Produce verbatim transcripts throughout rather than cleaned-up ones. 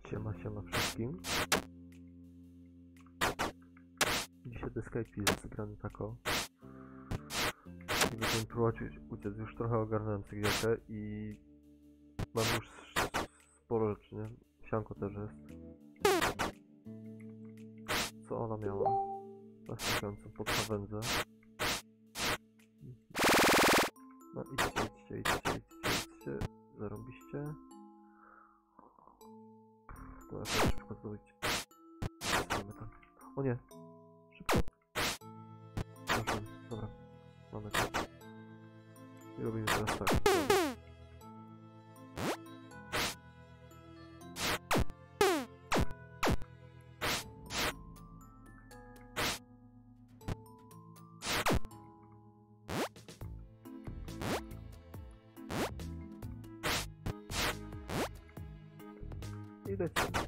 Siema, siema wszystkim. Dzisiaj do Escape jest zebrany tako. I będziemy próbować uciec. Już trochę ogarnąłem cegiełkę i mam już sporo rzeczy, nie? Sianko też jest. Co ona miała? Następującą pod krawędzę. No idźcie, idźcie, idźcie, idźcie, idźcie. Zarobiście. To ja też szybko zrobić. Mamy tam. O nie! Szybko! Proszę, dobra. Mamy to. I robimy teraz tak. I lecimy.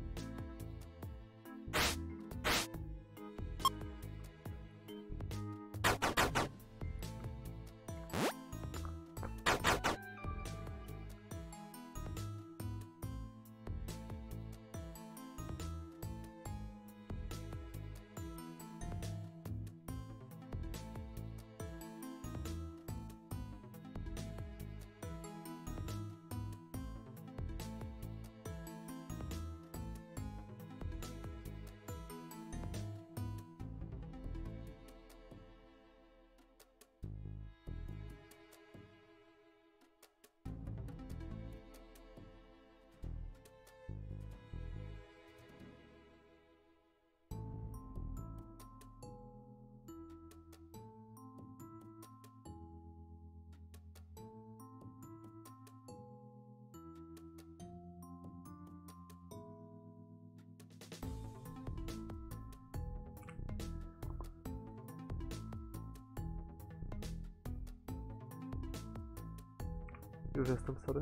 Już jestem, sorry.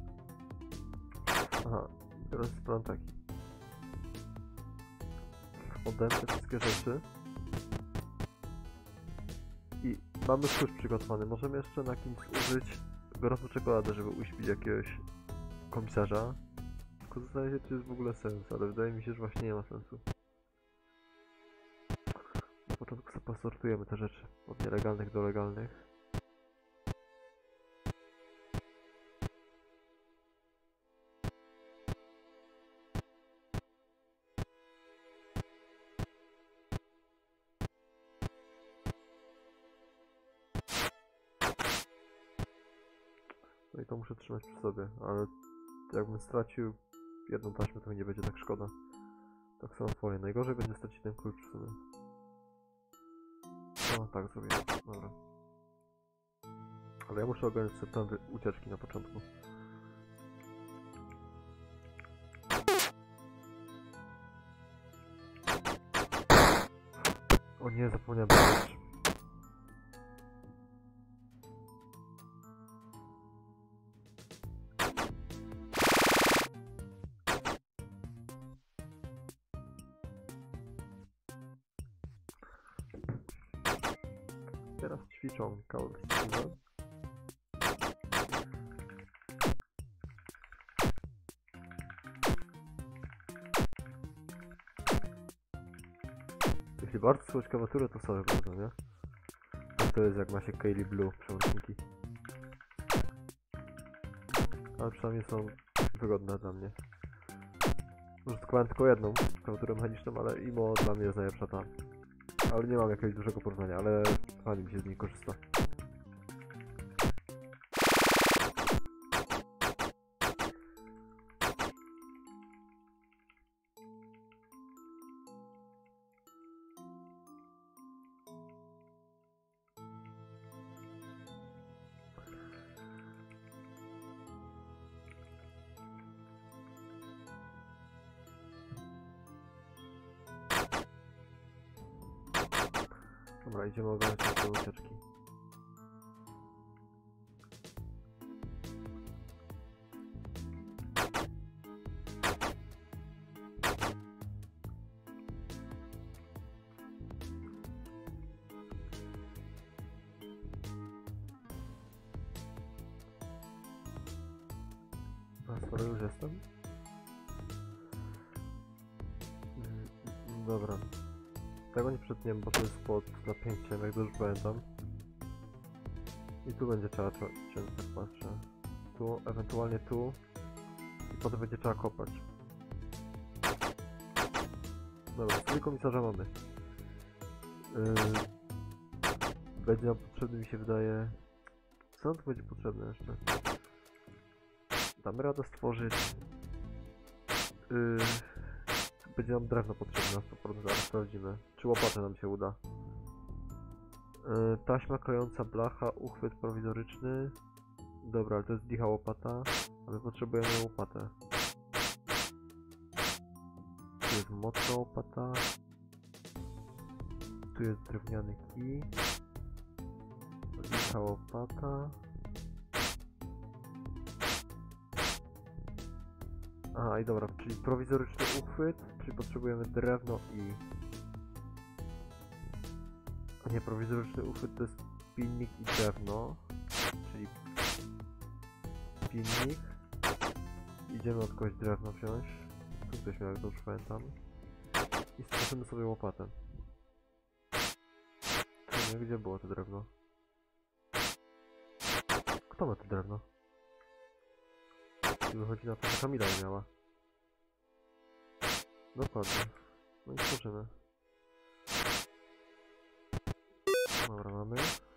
Aha, teraz jest plan taki. Oddałem te wszystkie rzeczy. I mamy klucz przygotowany. Możemy jeszcze na kimś użyć gorącą czekoladę, żeby uśpić jakiegoś komisarza. Tylko zastanawiam się, czy jest w ogóle sens, ale wydaje mi się, że właśnie nie ma sensu. Na początku sobie posortujemy te rzeczy od nielegalnych do legalnych. No i to muszę trzymać przy sobie, ale jakbym stracił jedną taśmę, to mi nie będzie tak szkoda. Tak samo folię. Najgorzej będzie stracić ten klucz w sumie. No tak zrobię, dobra. Ale ja muszę ogarnąć sobie plan ucieczki na początku. O nie, zapomniałem powiedzieć. Teraz ćwiczą kaulstwę. Jeśli bardzo słuchać klawiaturę, to sobie bardzo, nie? Tak to jest, jak ma się Kaylee Blue przełączniki. Ale przynajmniej są wygodne dla mnie. Użytkowałem tylko jedną klawiaturę mechaniczną, ale I M O dla mnie jest najlepsza ta. Ale nie mam jakiegoś dużego porównania, ale fajnie mi się z niej korzysta. Dobra, idziemy oglądać te ucieczki. A skoro już jestem, Dobra. Tego nie przetniemy, bo to jest pod napięciem, jak dobrze pamiętam. I tu będzie trzeba ciąć, tak patrzę. Tu, ewentualnie tu. I potem będzie trzeba kopać. Dobra, strój komisarza mamy. Yy, będzie nam potrzebny, mi się wydaje... Co nam tu będzie potrzebne jeszcze? Damy radę stworzyć... Yy, będzie nam drewno potrzebne na sto procent, ale sprawdzimy. Czy łopatę nam się uda. Yy, taśma klejąca, blacha, uchwyt prowizoryczny. Dobra, ale to jest licha łopata, a my potrzebujemy łopatę. Tu jest mocna łopata. Tu jest drewniany kij. Licha łopata. A i dobra, czyli prowizoryczny uchwyt, czyli potrzebujemy drewno i... Nie, prowizoryczny uchwyt to jest pilnik i drewno, czyli pilnik. Idziemy od kogoś drewno wziąć. Tu ktoś miał, jak dobrze pamiętam. I stworzymy sobie łopatę. Nie, gdzie było to drewno? Kto ma to drewno? I wychodzi na to, że Kamila je miała. Dokładnie. No i tworzymy. Dobra, mamy.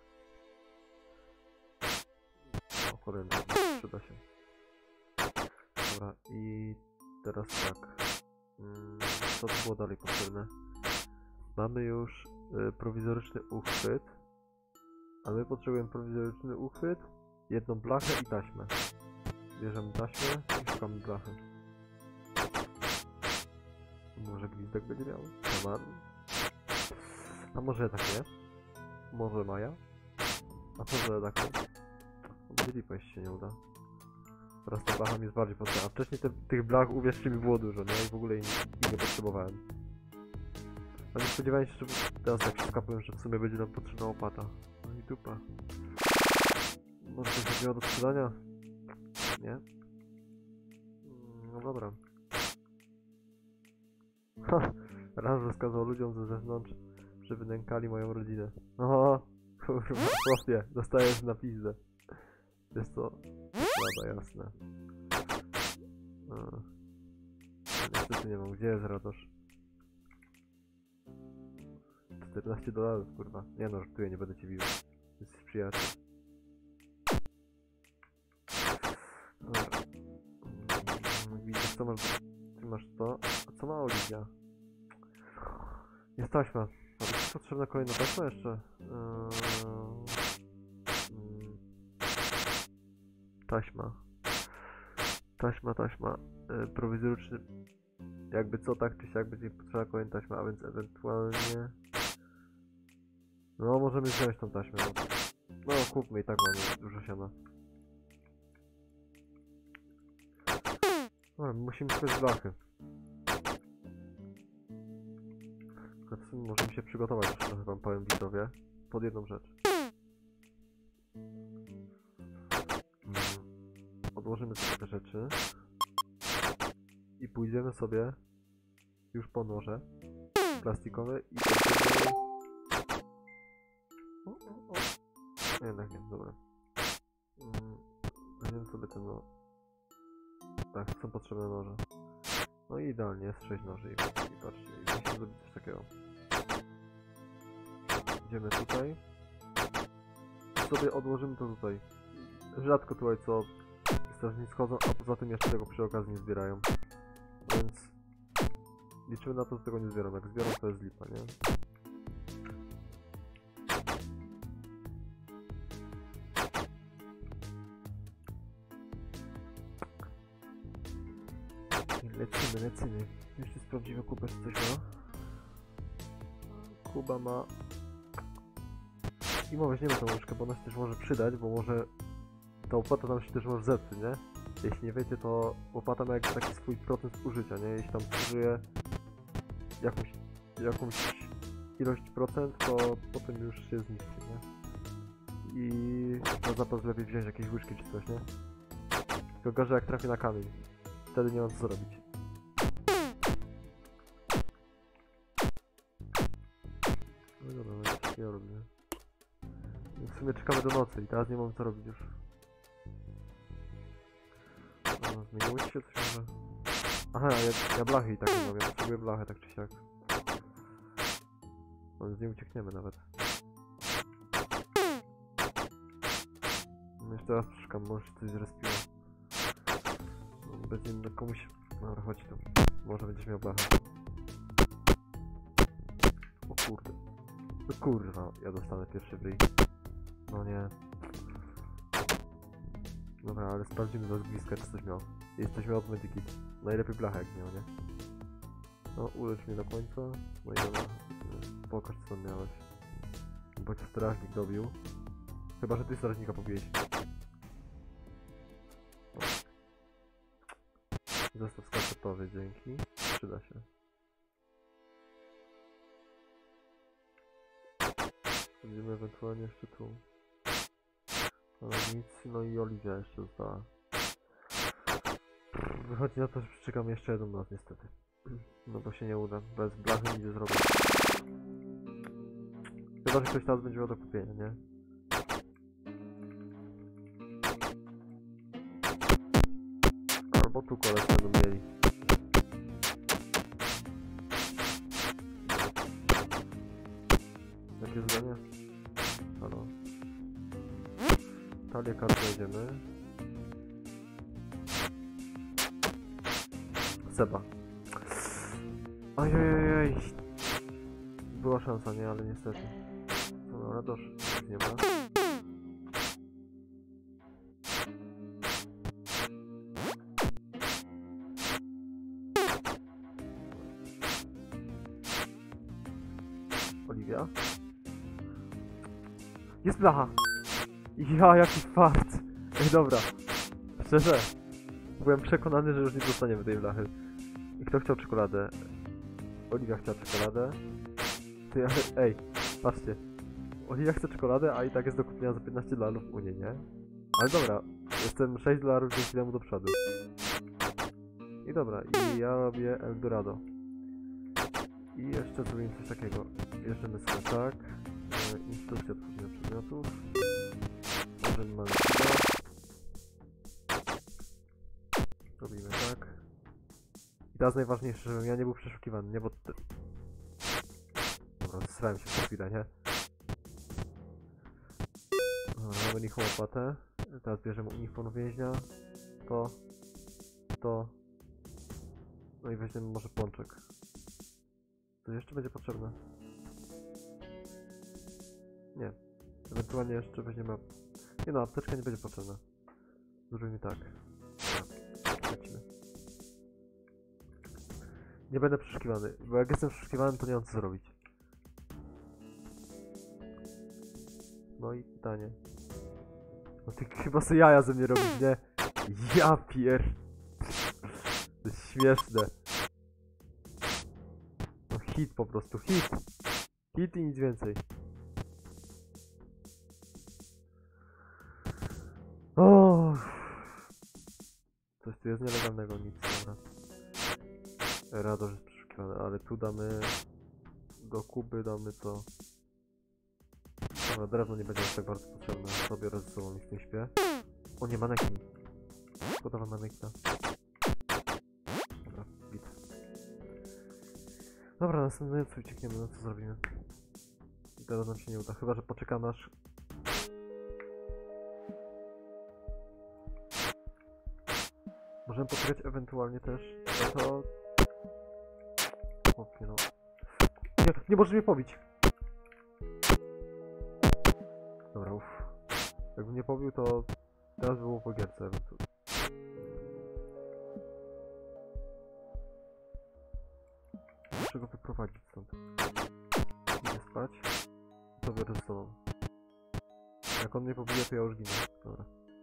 O, kolejny, przyda się. Dobra, i teraz tak. Hmm, co tu było dalej potrzebne? Mamy już y, prowizoryczny uchwyt. A my potrzebujemy prowizoryczny uchwyt, jedną blachę i taśmę. Bierzemy taśmę i szukamy blachy. Może gwizdek będzie miał? Roman. A może tak nie? Może Maja? A może tak nie? Będzie lipa, jeśli się nie uda. Teraz ta blacha mi jest bardziej potrzebna. A wcześniej te, tych blach, uwierzcie mi, było dużo, nie? I w ogóle ich nie potrzebowałem. Ale nie spodziewałem się, że teraz tak się skapłem, że w sumie będzie nam potrzebna łopata. No i dupa. Może coś chodziło do sprzedania? Nie? No dobra. Ha! Raz rozkazał ludziom ze zewnątrz, że wynękali moją rodzinę. Oho! Kurwa, chłopie, dostajesz na pizdę. Jest to... Rada, jasne. No. Niestety nie mam. Gdzie jest Radosz? czternaście dolarów, kurwa. Nie no, żartuję, nie będę cię bił. Jesteś przyjaciel. Dobra. Widzisz, co masz do... Ty masz to. A co ma Oliwia? Jest taśma. A jest potrzebna kolejna taśma jeszcze? Eee... Mm. Taśma. Taśma, taśma. Eee, prowizoryczny. Jakby co, tak czy siak będzie potrzebna kolejna taśma, a więc ewentualnie... No, możemy wziąć tą taśmę. No, no kupmy i tak mamy dużo siana. No, musimy szukać blachy. W sumie możemy się przygotować, już trochę wam powiem, widzowie, pod jedną rzecz. Mm. Odłożymy sobie te rzeczy. I pójdziemy sobie już po noże plastikowe i będziemy... O, o, o. Jednak nie, dobra. Mm. Weźmiemy sobie ten no... Tak, są potrzebne noże. No i idealnie, jest sześć noży i, i patrzcie, i musimy zrobić coś takiego. Idziemy tutaj. I sobie odłożymy to tutaj. Rzadko tutaj co strażnicy schodzą, a poza tym jeszcze tego przy okazji nie zbierają. Więc liczymy na to, że tego nie zbierą. Jak zbiorą, to jest lipa, nie? Lecimy, lecimy. Jeszcze sprawdzimy Kubę, czy coś ma. Kuba ma... I może weźmiemy tą łyżkę, bo ona się też może przydać, bo może... Ta łopata tam się też może zepsuć, nie? Jeśli nie wiecie, to łopata ma jakiś taki swój procent użycia, nie? Jeśli tam zużyje jakąś, jakąś ilość procent, to potem już się zniszczy, nie? I na zapas lepiej wziąć jakieś łyżki czy coś, nie? Tylko gorzej jak trafi na kamień. Wtedy nie mam co zrobić. dobra, no i coś nie robimy. W sumie czekamy do nocy i teraz nie mam co robić już. No, zmieniło ci się coś może? Aha, ja, ja blachy i tak nie mam, ja potrzebuję blachę tak czy siak. No, z niej uciekniemy nawet. No jeszcze raz przeszukam, może się coś zrespiło. No, będzie na komuś... Dobra, chodź tu. Może będziesz miał blachę. O kurde. No kurwa, ja dostanę pierwszy w ryj. No nie. Dobra, ale sprawdzimy do bliska, czy coś miał. Jeśli coś miał, to będzie git. Najlepiej blachę jak miał, nie? No, ulecz mnie do końca. No i dobra. Pokaż, co tam miałeś. Bo cię strażnik dobił. Chyba, że ty strażnika pobiłeś. Zestaw skarpetowy, dzięki. Przyda się. Będziemy ewentualnie jeszcze tu. Ale nic, no i Oliwia jeszcze została. Wychodzi na to, że przeczekam jeszcze jedną noc niestety. No bo się nie uda, bez blachy nic zrobić. Chyba, że ktoś teraz będzie miał do kupienia, nie? Albo tu koleś będą mieli. Jakie zdanie? Halo. Talię kartę jedziemy. Seba. Ojej. Była szansa, nie? Ale niestety. No dobra, dosz. Nie ma. Oliwia? Jest blacha! Ja, jaki fart! Ej, dobra. Szczerze. Byłem przekonany, że już nie dostaniemy tej blachy. I kto chciał czekoladę? Oliwia chciała czekoladę. Ty, ale, ej, patrzcie. Oliwia chce czekoladę, a i tak jest do kupienia za piętnaście dolarów u niej, nie? Ale dobra, jestem sześć dolarów dzięki temu do przodu. I dobra, i ja robię Eldorado. I jeszcze zrobimy coś takiego. Jeżdżamy sobie tak. E, instrukcja tworzenia przedmiotów. Możemy mamy robimy tak. I teraz najważniejsze, żebym ja nie był przeszukiwany, nie? Bo... Te... Dobra, zesrałem się przez chwilę, nie? Dobra, mamy lichą opłatę. Teraz bierzemy uniform więźnia. To. To. No i weźmiemy może pączek. To jeszcze będzie potrzebne. Nie. Ewentualnie jeszcze weźmiemy... Nie no, apteczka nie będzie potrzebna. Zrobimy tak. Dobra, lecimy. Nie będę przeszukiwany, bo jak jestem przeszukiwany, to nie mam co zrobić. No i pytanie. No ty chyba sobie jaja ze mnie robisz, nie? Ja pier... To jest śmieszne. No hit po prostu, hit. Hit i nic więcej. O, coś tu jest nielegalnego, nic, dobra. Rado, że jest przeszukiwane, ale tu damy... Do Kuby damy co? Dobra, drewno nie będzie aż tak bardzo potrzebne, sobie raz ze sobą nic nie śpię. O nie, manekin. Podoba manekina. Dobra, git. Dobra, następny co uciekniemy, no co zrobimy? I teraz nam się nie uda, chyba że poczekam aż... Możemy poczekać ewentualnie też, no to... Chłopie, no... Nie, nie możesz mnie pobić! Dobra, uff. Jakbym nie pobił, to... Teraz było po gierce, więc... Muszę go wyprowadzić stąd. Idę spać. To biorę ze sobą. Jak on mnie pobije, to ja już ginę. Dobra.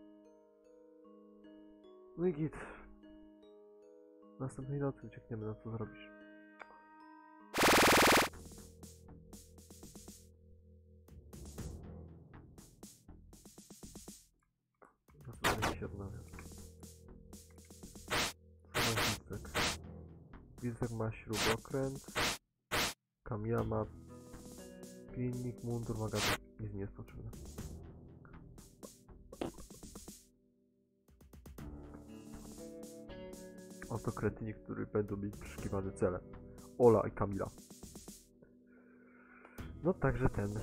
No i git. Następnej nocy uciekniemy, na co zrobisz. Następnie się odnawia. Co ma Gizek? Gizek ma śrubokręt. Kamila ma Pilnik, mundur, magazyn. Nic nie jest potrzebne. Oto kretyni, który będą mieć przeszukiwane cele. Ola i Kamila. No także ten.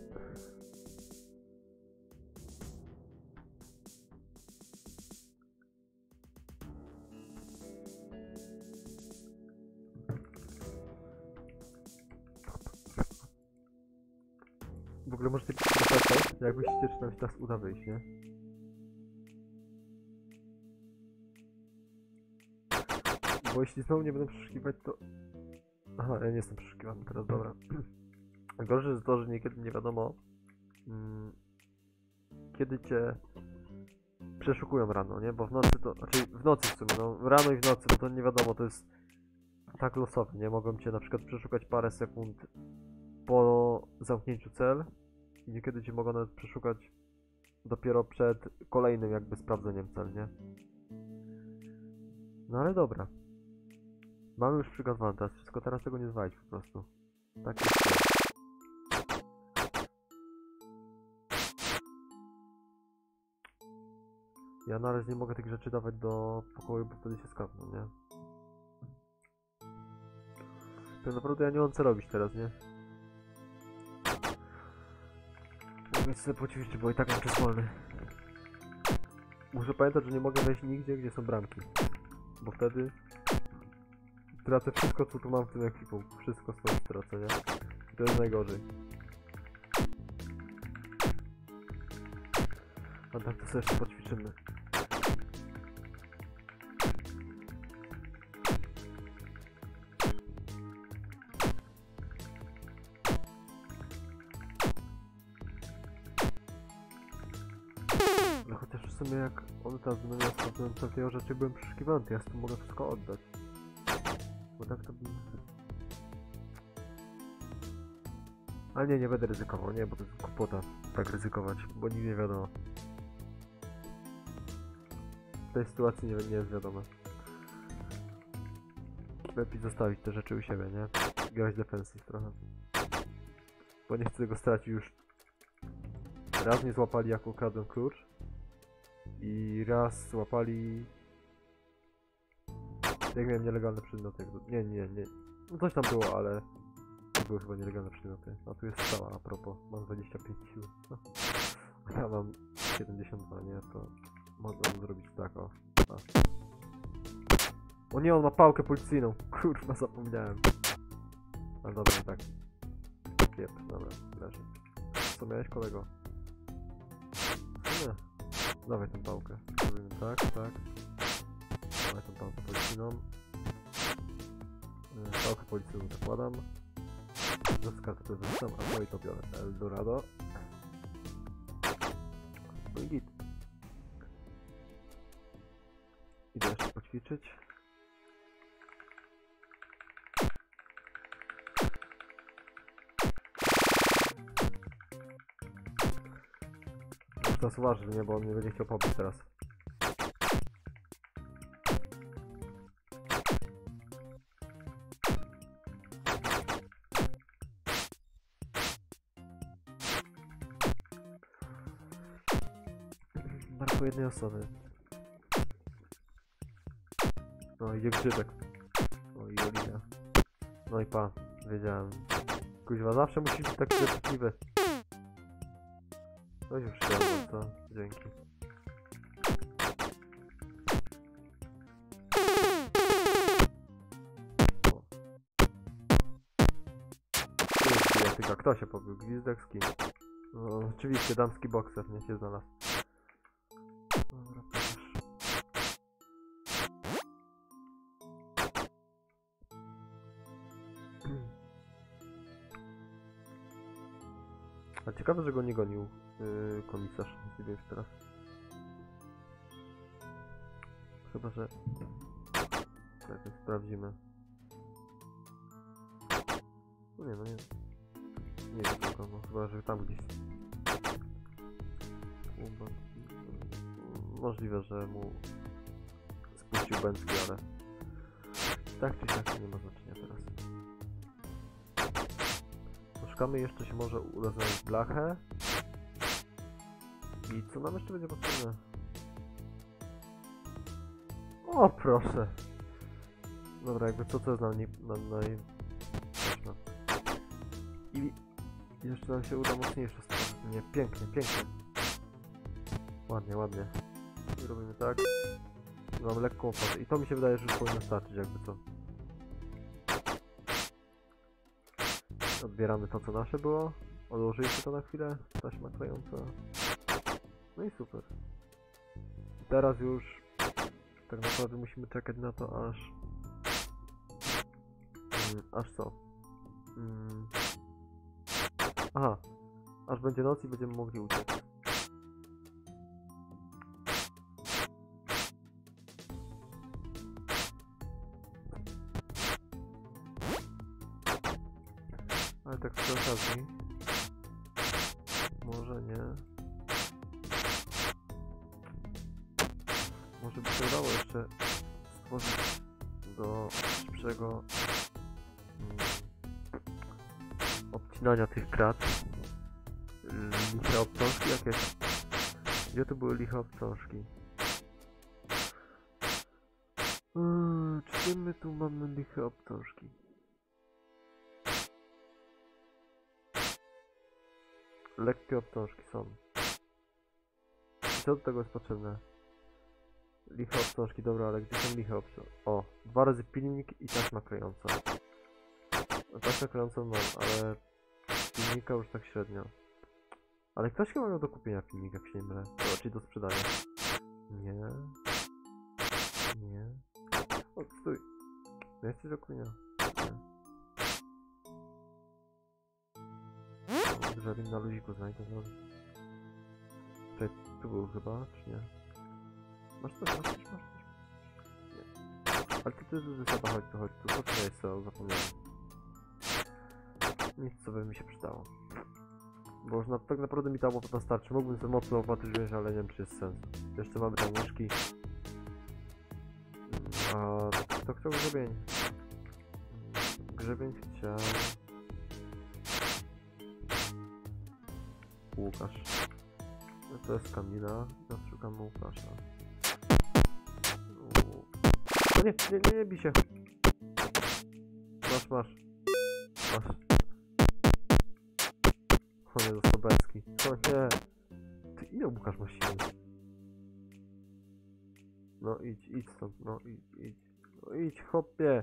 W ogóle możecie pisać, jak myślicie, czy nam się teraz uda wyjść, nie? Bo jeśli znowu nie będę przeszukiwać, to... Aha, ja nie jestem przeszukiwany teraz, dobra. Gorzej jest to, że niekiedy nie wiadomo, mm, kiedy cię przeszukują rano, nie? Bo w nocy to... Znaczy w nocy w sumie, no rano i w nocy, bo to nie wiadomo, to jest tak losowe, nie? Mogą cię na przykład przeszukać parę sekund po zamknięciu cel i niekiedy cię mogą nawet przeszukać dopiero przed kolejnym jakby sprawdzeniem cel, nie? No ale dobra. Mamy już przygotowane teraz wszystko, teraz tego nie zwalić po prostu. Tak jest. Ja na razie nie mogę tych rzeczy dawać do pokoju, bo wtedy się skapną, nie? Tak naprawdę ja nie mam co robić teraz, nie? Więc sobie poćwiczyć, bo i tak mam czas wolny. Muszę pamiętać, że nie mogę wejść nigdzie, gdzie są bramki. Bo wtedy tracę wszystko, co tu mam w tym ekwipunku. Wszystko swoje stracę, nie? I to jest najgorzej. A tak to sobie jeszcze poćwiczymy. No chociaż w sumie jak on teraz będą miał sprawdzone takiego rzeczy, byłem przeszukiwany, to ja tu mogę wszystko oddać. Bo tak to bym... Ale nie, nie będę ryzykował, nie, bo to jest głupota tak ryzykować, bo nigdy nie wiadomo. W tej sytuacji nie, nie jest wiadome. Lepiej zostawić te rzeczy u siebie, nie? Grać defensyw trochę. Bo nie chcę tego stracić już. Raz mnie złapali jak ukradłem klucz. I raz złapali... Jak miałem nielegalne przedmioty. Nie, nie, nie. No coś tam było, ale... To były chyba nielegalne przedmioty. A tu jest stała a propos. Mam dwadzieścia pięć sił. A ja mam siedemdziesiąt dwa, nie? To... Mogłem zrobić tak, o. A. O nie, on ma pałkę policyjną. Kurwa, zapomniałem. Ale dobra, tak. Kiep, dobra, leży. Co miałeś, kolego? Nie. Dawaj tę pałkę. Robimy tak, tak. Dawaj tę pałkę policyjną. Yy, pałkę policyjną zakładam. Do skarpety wrzucam, a to i to biorę. Eldorado. No i git. Idę jeszcze poćwiczyć. Muszę teraz uważać, nie, bo on nie będzie chciał pobić teraz. Brakuje jednej osoby. No idzie grzybek. O i Oliwia. No i pa, wiedziałem. Kuźwa, zawsze musisz być taki życzliwy. No już przyjadłem, to dzięki. O. Ty, kto się pobił? Gwizdek z kim? No, oczywiście damski bokser, nie się znalazł. Dobra, proszę. A ciekawe, że go nie gonił yy, komisarz, nie wiem już teraz. Chyba, że... Czekaj, sprawdzimy. No nie, no nie... Nie wiem tego, no chyba, że tam gdzieś... Możliwe, że mu spuścił bęcki, ale... Tak czy siak nie ma znaczenia teraz. poszukamy jeszcze się może uda znaleźć blachę. I co nam jeszcze będzie potrzebne? O, proszę! Dobra, jakby co to jest nam nie... Na, naj... Ważne. I jeszcze nam się uda mocniejsze stworzyć. Nie, pięknie, pięknie. Ładnie, ładnie. I robimy tak. Mam lekką opłatę. I to mi się wydaje, że już powinno starczyć, jakby co. Odbieramy to, co nasze było. Odłożyliśmy to na chwilę. Taśma klejąca. No i super. I teraz już tak naprawdę musimy czekać na to, aż... Mm, aż co? Mm. Aha. Aż będzie noc i będziemy mogli uciec. Ale tak przy okazji... Może nie... Może by się udało jeszcze stworzyć do szybszego mm, obcinania tych krat liche obcążki jakieś. Gdzie to były liche obcążki? Yy, czy my tu mamy liche obcążki? Lekkie obcążki są. I co do tego jest potrzebne? Liche obcążki, dobra, ale gdzie są liche obcążki? O, dwa razy pilnik i taśma klejąca. No, taśmę klejącą mam, ale pilnika już tak średnio. Ale ktoś chyba miał do kupienia pilnik, jak się nie mylę. To raczej do sprzedania. Nie. Nie. O, stój. Nie jesteś do kupienia. Nie. Żebym na luziku znajdę zrobić. Czekaj, tu był chyba, czy nie? Masz coś, masz coś, masz coś. Nie. Ale ty to jest wysada, chodź tu, chodź tu, to nie jest co, zapomniałem. Nic, co by mi się przydało. Bo już na, tak naprawdę mi ta łopata starczy. Mógłbym sobie mocno łopaty wziąć, ale nie wiem, czy jest sens. Jeszcze mamy tam łyżki. A kto chciał grzebień? Grzebień chciał... Łukasz. No to jest Kamila. Ja szukam Łukasza. O nie, nie, nie, nie bij się. Masz, masz. Masz. O nie, został Becki. O nie. Ty ile Łukasz ma siły? No idź, idź stąd, no idź, idź. No idź, chłopie.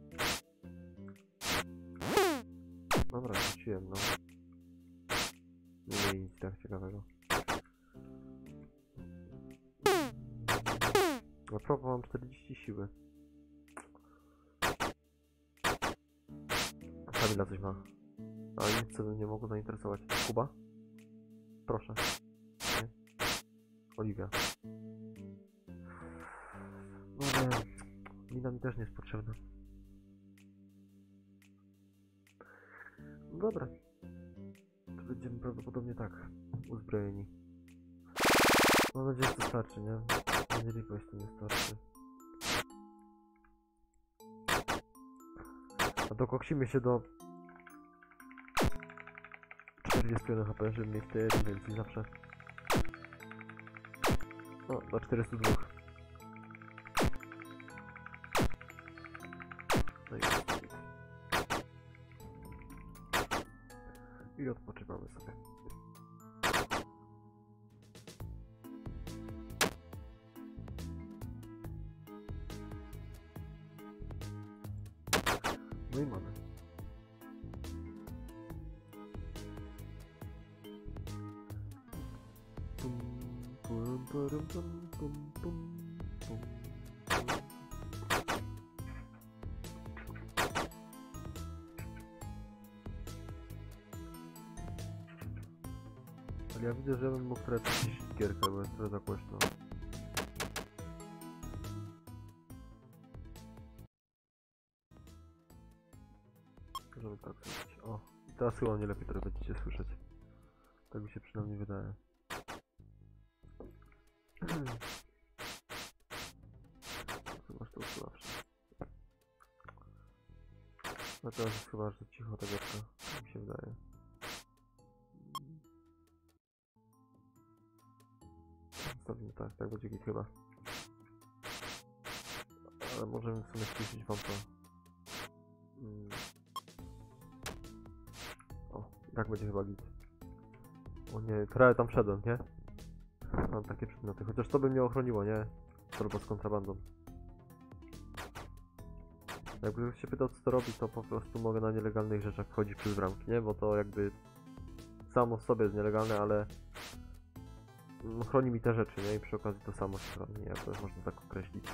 Dobra, wróciłem, no. Nie, nie, nic tak ciekawego. No propos, mam czterdzieści siły. Kamila coś ma. Ale nic, co by mnie mogło zainteresować. Kuba? Proszę. Nie? Oliwia. No nie. Lina mi też nie jest potrzebna. No dobra. To będziemy prawdopodobnie tak uzbrojeni. Mam nadzieję, że to starczy, nie? Nie liczba, jeśli to nie starczy. A dokoksimy się do czterdzieści jeden H P, żeby mieć te jeden więcej zawsze. O, do czterystu dwa. No i I odpoczywamy sobie. No i mamy. Pum, pum, pum, pum, pum, pum, pum. Ale ja widzę, że bym mógł trochę przyciszyć gierkę, bo jest trochę za głośno. Żeby tak zrobić. O, i teraz chyba nie lepiej teraz będziecie słyszeć. Tak mi się przynajmniej wydaje. Chyba to usławsze. No teraz jest chyba, że cicho ta gierka, tak mi się wydaje. tak, tak będzie git chyba. Ale możemy w sumie ściszyć wam to. Mm. O, tak będzie chyba git. O nie, prawie tam wszedłem, nie? Mam takie przedmioty, chociaż to by mnie ochroniło, nie? Albo z kontrabandą. Jakby się pytał, co to robi, to po prostu mogę na nielegalnych rzeczach wchodzić przez bramki, nie? Bo to jakby samo w sobie jest nielegalne, ale no, chroni mi te rzeczy, nie? I przy okazji to samo się chroni, jakby można tak określić.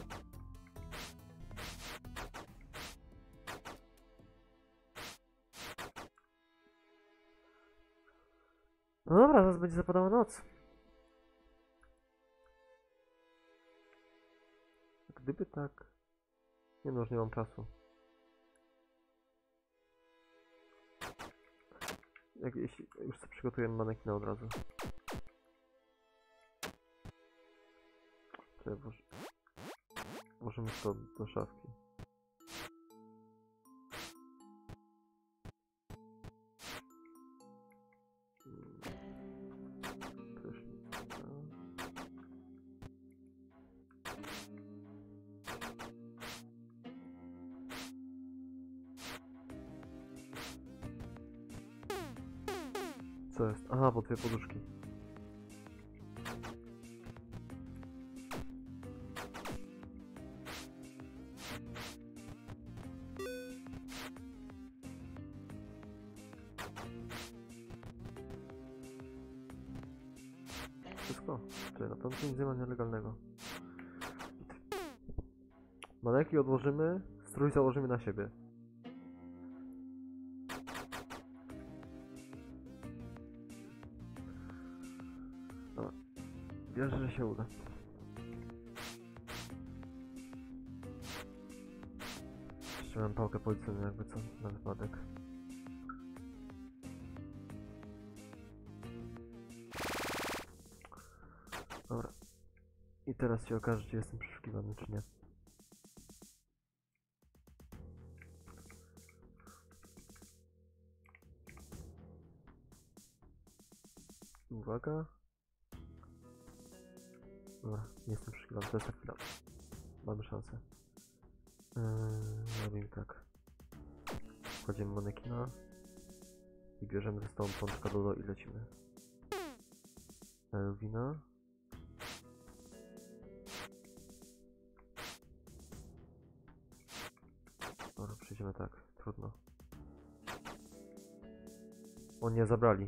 No dobra, zaraz będzie zapadała noc. Gdyby tak... Nie no, już nie mam czasu. Jak, jeśli już sobie przygotujemy manekina od razu. To ja włoż... Włożymy to do szafki. Prysznica. Co jest? Aha, bo dwie poduszki. Wszystko. Czyli na pewno nic nie ma nielegalnego. Maneki odłożymy, strój założymy na siebie. Dobra. Wierzę, że się uda. Jeszcze mam pałkę policyjną, jakby co, na wypadek. Dobra. I teraz się okaże, czy jestem przeszukiwany, czy nie. Uwaga. Dobra, nie jestem przeszukiwany, to jest ta chwila. Mamy szansę. Yy, robimy tak. Wchodzimy manekina i bierzemy ze sobą pączka Dodo i lecimy. Elwina. Dobra, przejdziemy tak, trudno. O nie, zabrali.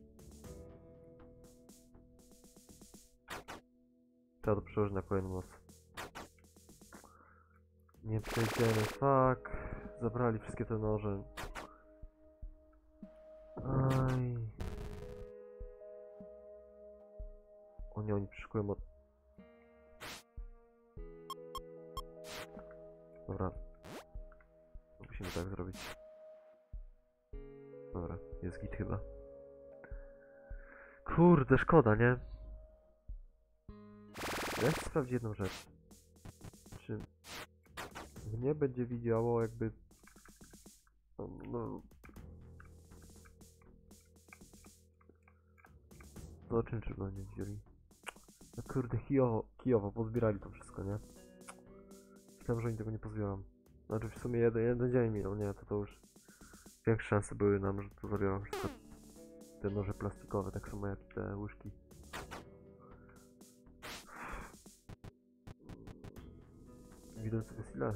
Trzeba to przełożyć na kolejną noc. Nie przejdziemy, fuck. Zabrali wszystkie te noże. Aj. O nie, oni przyszykują od... Dobra. Musimy tak zrobić. Dobra, jest git chyba. Kurde, szkoda, nie? Ja chcę sprawdzić jedną rzecz. Czy mnie będzie widziało jakby... No... no... Zobaczymy, czy będzie widzieli. No kurde, kijowo, kijowo, pozbierali to wszystko, nie? Myślałem, że oni tego nie pozbiorą. Znaczy w sumie jeden, jeden dzień minął, nie? To to już... Większe szanse były nam, że to zabiorą wszystko. Te noże plastikowe, tak samo jak i te łyżki. Widelców jest ile?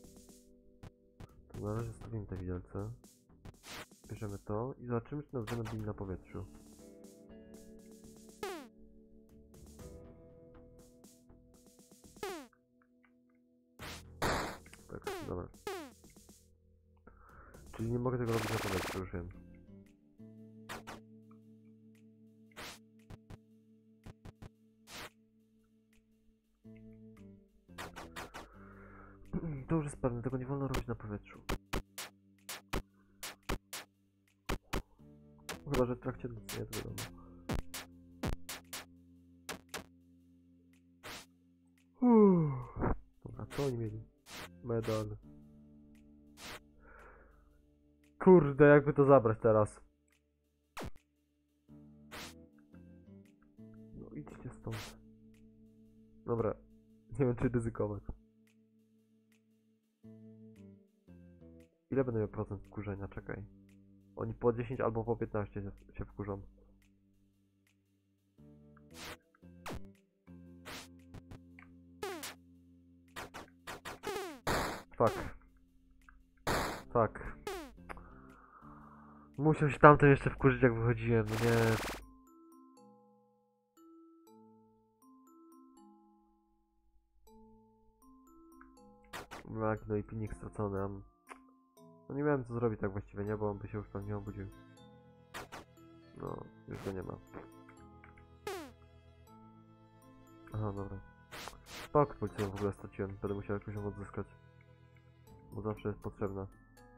To na razie zostawimy te widelce. Bierzemy to i zobaczymy, czy nas będą bili na powietrzu. Tak, dobra. Czyli nie mogę tego robić na powietrzu, już wiem. To już jest pewne, tego nie wolno robić na powietrzu. Chyba, że w trakcie nocy, nie, to wiadomo. Uff. Dobra, co oni mieli? Medal. Kurde, jakby to zabrać teraz? No idźcie stąd. Dobra, nie wiem czy ryzykować. Ile będę miał procent wkurzenia? Czekaj. Oni po dziesięć albo po piętnaście się, się wkurzą. Fuck. Fuck. Musiał się tamten jeszcze wkurzyć jak wychodziłem, no nie. Tak, no i pilnik stracony, a... No nie miałem co zrobić tak właściwie, nie? Bo on by się już pewnie obudził. No, już go nie ma. Aha, dobra. Pak policyjną w ogóle straciłem, będę musiał jakoś ją odzyskać. Bo zawsze jest potrzebna.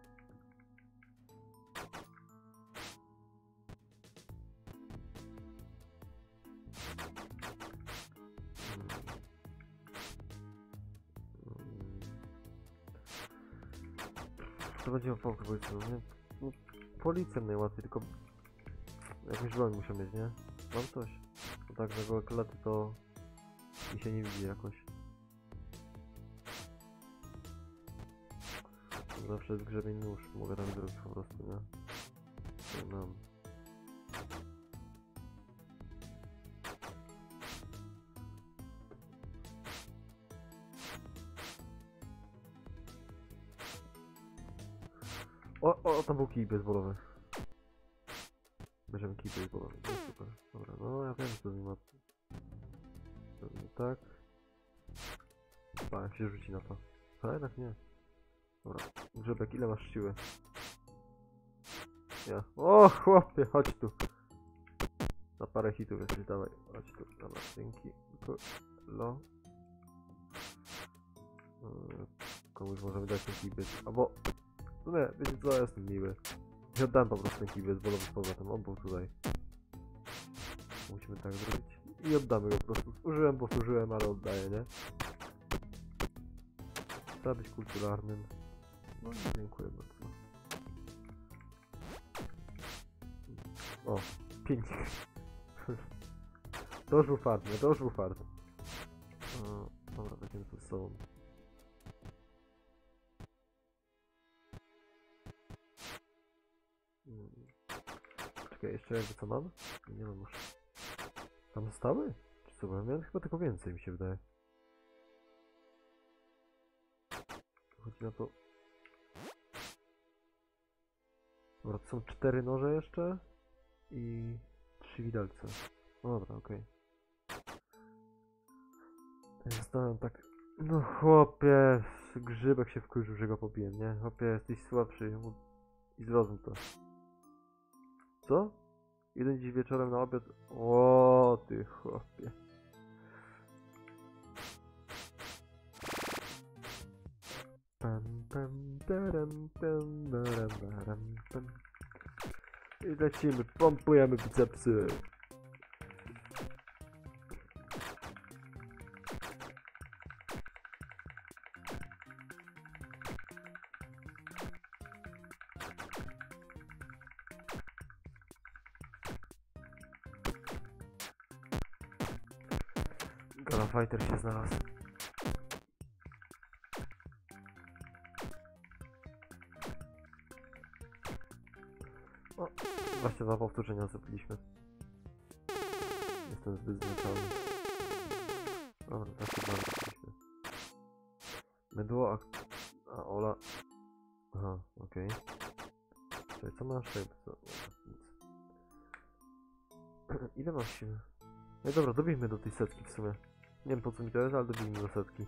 To będzie opałkę policyjną, nie? No, policją najłatwiej, tylko... Jakąś broń muszę mieć, nie? Mam coś. Bo tak na gołe klety to... Mi się nie widzi jakoś. Zawsze jest grzebień nóż, mogę tam zrobić po prostu, nie? To mam. O, o, tam był kij baseballowy. Bierzemy kij baseballowy, no super. Dobra, no ja wiem co z nim ma. Pewnie tak. A, jak się rzuci na to. A jednak nie. Dobra, Grzebek, ile masz siły? Ja. O, chłopie, chodź tu. Na parę hitów jesteś, dawaj. Chodź tu, dobra, dzięki. Tylko, lo. Yy, komuś możemy dać ten kibys. Albo, no nie, wiecie co, ja jestem miły. I oddałem po prostu ten kibys, bo z powrotem, on był tutaj. Musimy tak zrobić. I oddamy go po prostu. Użyłem, bo służyłem, ale oddaję, nie? Trzeba być kulturalnym. No i dziękuję bardzo. O, pięć. To już był fart, nie? To już był fart. O, dobra, weźmiemy to z sobą. Hmm. Czekaj, jeszcze jakby co mam? Nie mam już. Tam zostały? Czy co? Bo ja miałem chyba tylko więcej, mi się wydaje. Chodzi na to... Dobra, to są cztery noże jeszcze i trzy widelce. No dobra, okej. Okay. Zostałem tak... No chłopie, Grzybek się wkurzył, że go pobiłem, nie? Chłopie, jesteś słabszy i zrozum to. Co? Jeden dziś wieczorem na obiad... O ty chłopie. Pam, pam, daram, pam, daram, daram, pam. I lecimy, pompujemy bicepsy. Gala Fighter się znalazł. O, właśnie dwa powtórzenia zrobiliśmy. Jestem zbyt zmęczony. Dobra, tak się bardzo zrobiliśmy. Mydło, a... a Ola... Aha, okej. Okay. Czyli co masz? Co? Nic. Ile masz siły? No i dobra, dobijmy do tej setki w sumie. Nie wiem po co mi to jest, ale dobijmy do setki.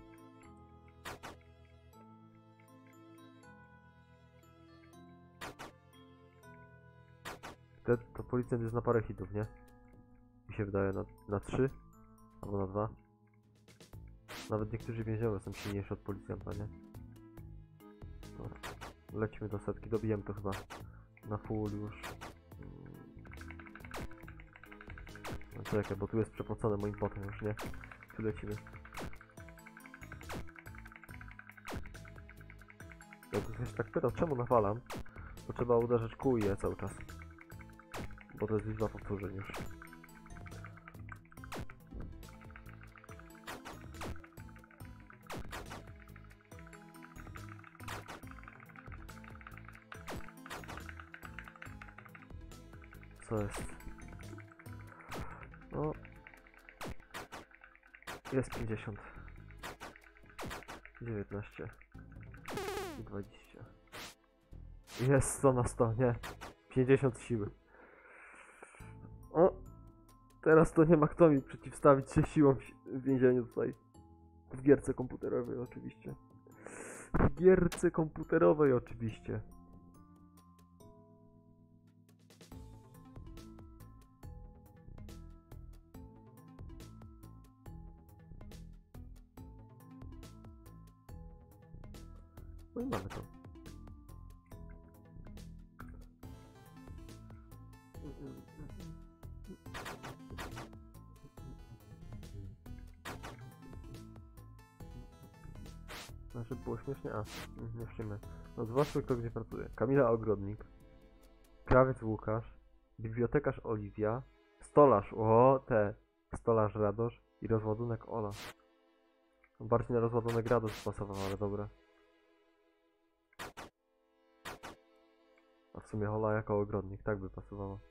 Te, to policjant jest na parę hitów, nie? Mi się wydaje na, na trzy albo na dwa. Nawet niektórzy więźniowie są silniejsi od policjanta, nie? Dobra. Lecimy do setki, dobijemy to chyba na full już. No czekaj, bo tu jest przepocone moim potem już, nie? Tu lecimy. Jakby ktoś tak pytał, czemu nawalam, to trzeba uderzyć kół i je cały czas. Bo to jest liczba powtórzeń już. co jest? No. Jest pięćdziesiąt. dziewiętnaście. I dwadzieścia. Jest sto na sto, nie. pięćdziesiąt siły. O! Teraz to nie ma kto mi przeciwstawić się siłom w więzieniu tutaj. W gierce komputerowej oczywiście. W gierce komputerowej oczywiście. No i mamy to. Znaczy było śmiesznie? A, nie wszyscy. No zobaczmy kto gdzie pracuje. Kamila Ogrodnik. Krawiec Łukasz. Bibliotekarz Oliwia. Stolarz, o te. Stolarz Radosz. I rozładunek Ola. Bardziej na rozładunek Radosz pasował, ale dobra. A w sumie Ola jako ogrodnik, tak by pasowała.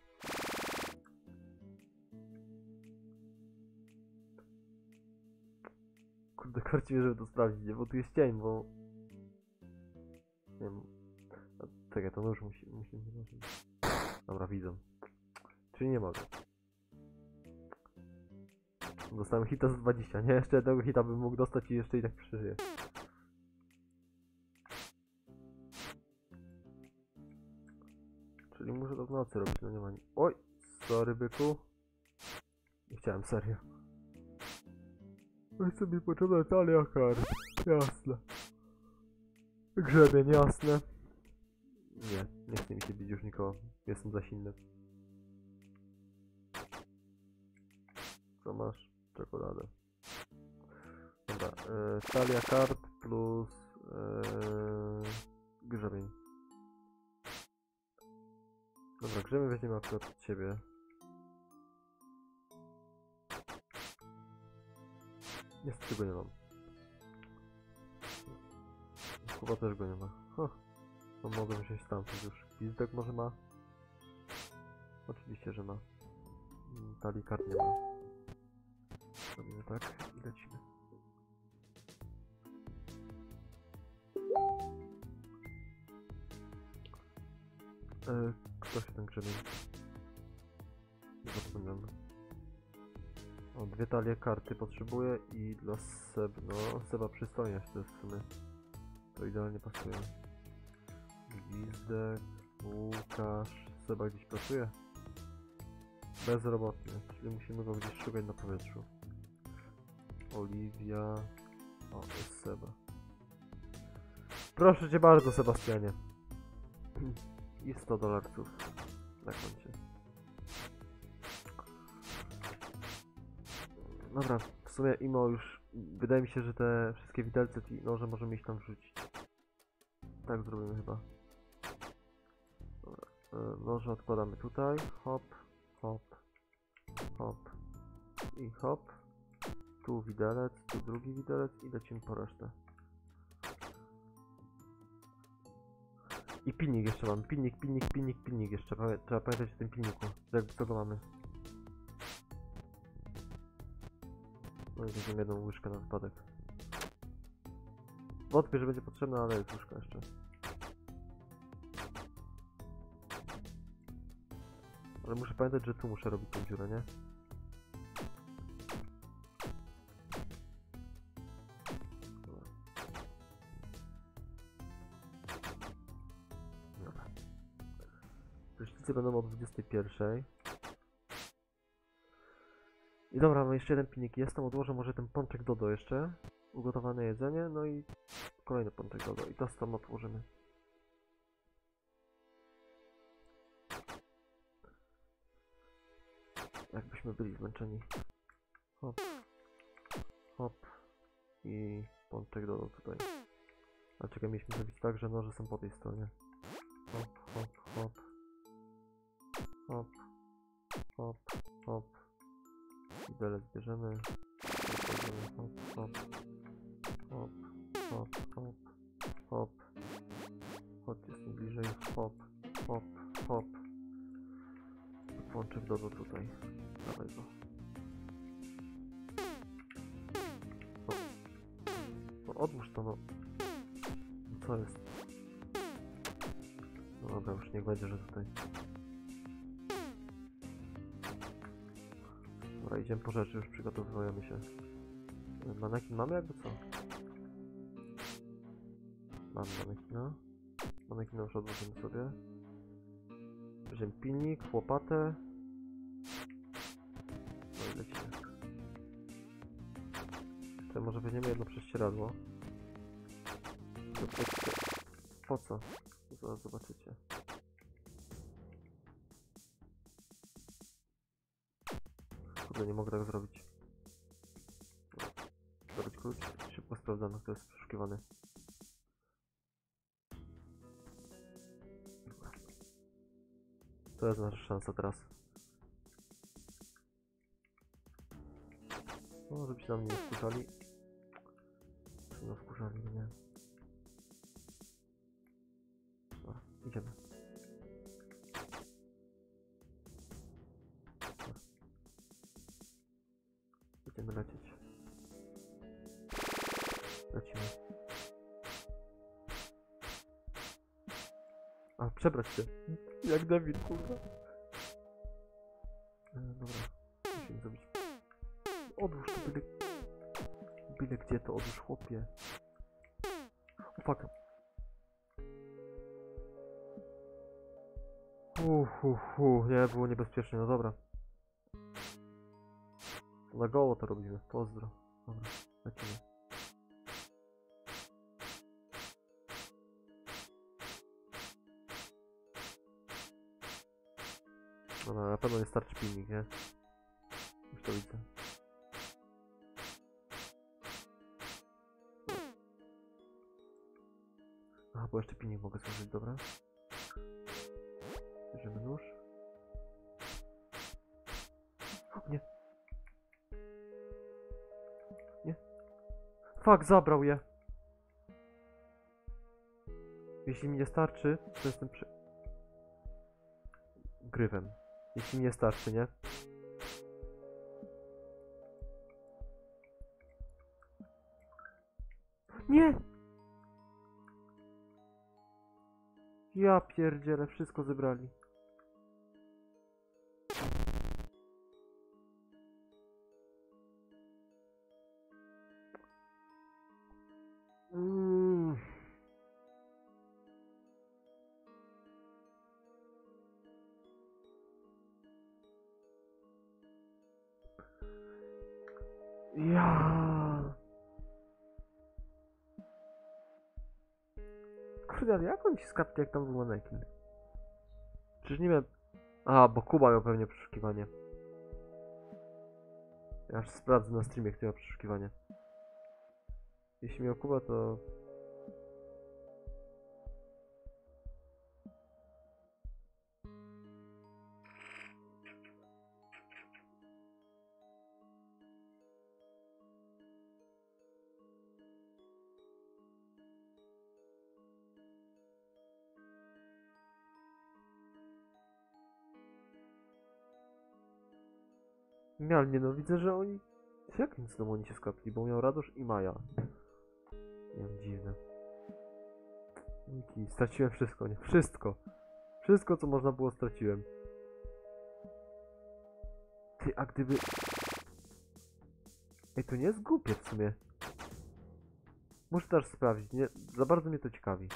Kurde, korci mnie, żeby to sprawdzić, nie? Bo tu jest cień, bo... Nie wiem... A, czekaj, to nóż musi... musi... Dobra, widzę. Czyli nie mogę. Dostałem hita z dwadzieścia, nie? Jeszcze jednego hita bym mógł dostać i jeszcze i tak przeżyję. Czyli muszę to w nocy robić, no nie ma nic. Oj! Sorry byku. Nie chciałem, serio. Weź sobie potrzebne talia kart. Jasne. Grzebień, jasne. Nie, nie chce mi się bić już nikogo. Jestem za silny. Co masz? Czekoladę. Dobra, e, talia kart plus e, grzebień. Dobra, grzebień weźmiemy akurat od ciebie. Niestety go nie mam. Chyba też go nie ma. Huh. No mogę wziąć stamtąd już. Gwizdek może ma? Oczywiście, że ma. Talii kart nie ma. Robimy tak i lecimy. E, kto się ten grzebień? Zapomniałem. O, dwie talie karty potrzebuję i dla Seb, no Seba przystojność to jest w sumie. To idealnie pasuje. Gwizdek, Łukasz, Seba gdzieś pracuje? Bezrobotny, czyli musimy go gdzieś szukać na powietrzu. Oliwia, o jest Seba. Proszę cię bardzo Sebastianie. I sto dolarców na koncie. Dobra, w sumie imo już, wydaje mi się, że te wszystkie widelce i noże możemy iść tam wrzucić. Tak zrobimy chyba. Dobra, e, noże odkładamy tutaj, hop, hop, hop i hop. Tu widelec, tu drugi widelec i lecimy po resztę. I pilnik jeszcze mamy, pilnik, pilnik, pilnik, pilnik jeszcze, trzeba pamiętać o tym pilniku, jakby co go mamy. No i weźmiemy jedną łyżkę na wypadek. Wątpię, że będzie potrzebna, ale jest łyżka jeszcze. Ale muszę pamiętać, że tu muszę robić tą dziurę, nie? Dobra. Prysznice będą o dwudziestej pierwszej. I dobra, no jeszcze jeden pilnik jest, tam odłożę może ten pączek Dodo jeszcze. Ugotowane jedzenie, no i kolejny pączek Dodo i to tam otworzymy. Jakbyśmy byli zmęczeni. Hop. Hop. I pączek Dodo tutaj. A czekaj, mieliśmy zrobić tak, że noże są po tej stronie. Hop, hop, hop. Hop. Hop, hop. Widelec bierzemy. Hop, hop. Hop, hop, hop. Hop. Chodźcie z tym bliżej. Hop, hop, hop. do, do tutaj. Dawaj go. No. No odłóż to, no. No co jest? No dobra, już niech będzie, że tutaj. Dobra, idziemy po rzeczy, już przygotowujemy się. Manekin mamy jakby co? Mam manekina. Manekina już odłożymy sobie. Weźmiemy pilnik, łopatę. No i lecimy. Tutaj może weźmiemy jedno prześcieradło. Po co? Zaraz zobaczycie. Kurde, nie mogę tak zrobić. Zrobić klucz. Szybko sprawdzamy, kto jest przeszukiwany. To jest nasza szansa teraz. No, żeby się na mnie nie wkurzali. Czy nas wkurzali, nie? Dobra, idziemy. Dobra. Idziemy lecieć. Lecimy. A, przebrać się. Jak David, kurwa. E, dobra. Musimy zrobić. Odłóż to byle... Byle gdzie to odłóż, chłopie. O, fuck. Uff, uff, uff. Nie, było niebezpiecznie, no dobra. Na goło to robimy. Pozdro. Dobra, lecimy. Dobra, na pewno nie starczy pilnik, nie? Już to widzę. Aha, bo jeszcze pilnik mogę zużyć, dobra. Bierzemy nóż. O, nie. Nie. Fuck, zabrał je. Jeśli mi nie starczy, to jestem przy... Grywem. Jeśli mi nie starczy, nie? Nie! Ja pierdzielę, wszystko zebrali. Mm. Ja. Kurde, ale jak on ci skapnie, jak tam był manekin? Przecież nie miałem... A, bo Kuba miał pewnie przeszukiwanie. Ja aż sprawdzę na streamie, kto miał przeszukiwanie. Jeśli miał Kuba, to... Nie, ale nie no, widzę, że oni... Jak nic znowu oni się skapli, bo miał Radosz i Maja. Nie wiem, dziwne. I straciłem wszystko, nie? Wszystko. Wszystko, co można było, straciłem. Ty, a gdyby... Ej, to nie jest głupie w sumie. Muszę też sprawdzić, nie? Za bardzo mnie to ciekawi.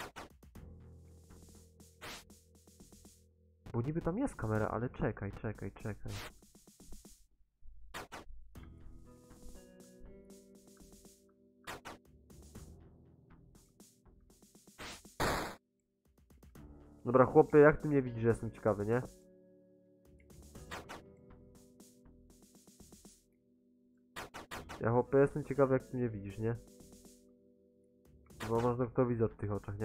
Bo niby tam jest kamera, ale czekaj, czekaj, czekaj. Dobra, chłopie, jak ty mnie widzisz, że jestem ciekawy, nie? Ja, chłopie, jestem ciekawy, jak ty mnie widzisz, nie? Bo można kto widzi w tych oczach, nie?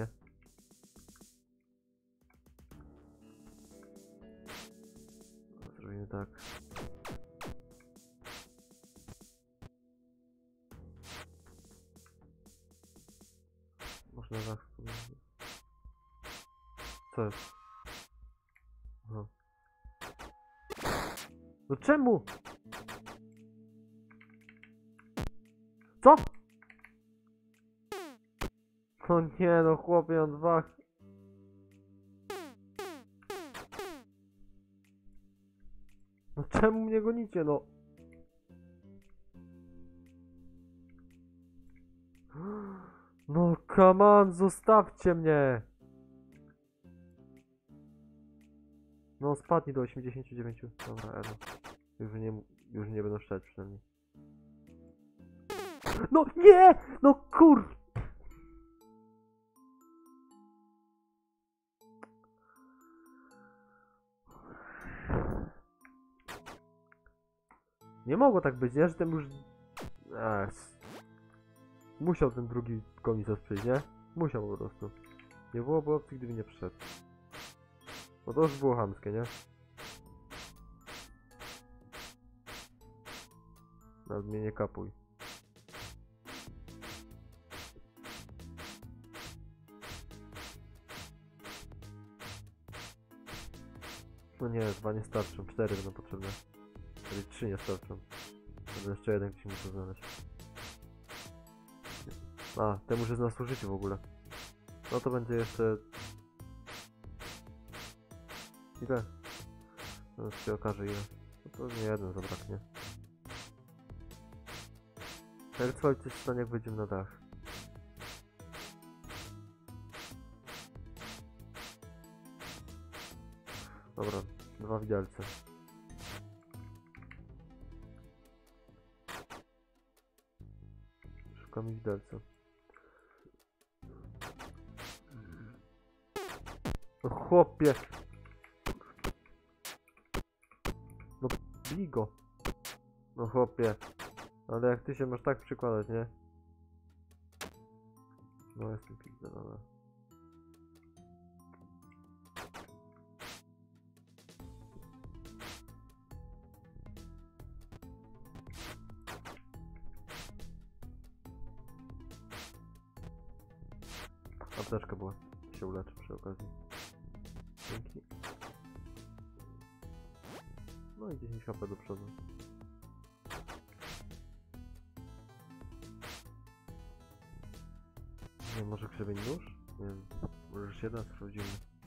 Zrobimy tak. Można tak. Co jest? Aha. No czemu? Co? O nie no chłopie, on dwa... No czemu mnie gonicie, no? No come on, zostawcie mnie! No spadnij do osiemdziesięciu dziewięciu. Dobra, Elo. Już nie, już nie będą szczać przynajmniej. No nie! No kur... Nie mogło tak być, nie? Że ten już... Ech. Musiał ten drugi komisarz przyjść, nie? Musiał po prostu. Nie byłoby opcji, gdyby nie przyszedł. Bo to już było chamskie, nie? Nawet mnie nie kapuj. No nie, dwa nie starczą, cztery będą potrzebne. Czyli trzy nie starczą. Będę jeszcze jeden, gdzieś muszę znaleźć. A, temu już jest na służyciu w ogóle. No to będzie jeszcze... Ile? Zaraz się okaże ile. No to nie jeden zabraknie. Jak coś się stanie, jak wejdziemy na dach. Dobra, dwa widelce. Szukamy widelca. No chłopie! No bij go! No chłopie! Ale jak ty się masz tak przykładać, nie? No jestem pizza, dobra. Apteczka była. Się uleczy przy okazji. Dzięki. No i dziesięć HP do przodu. Nie, może grzebień nóż? Nie wiem. Może już jeden sprawdzimy.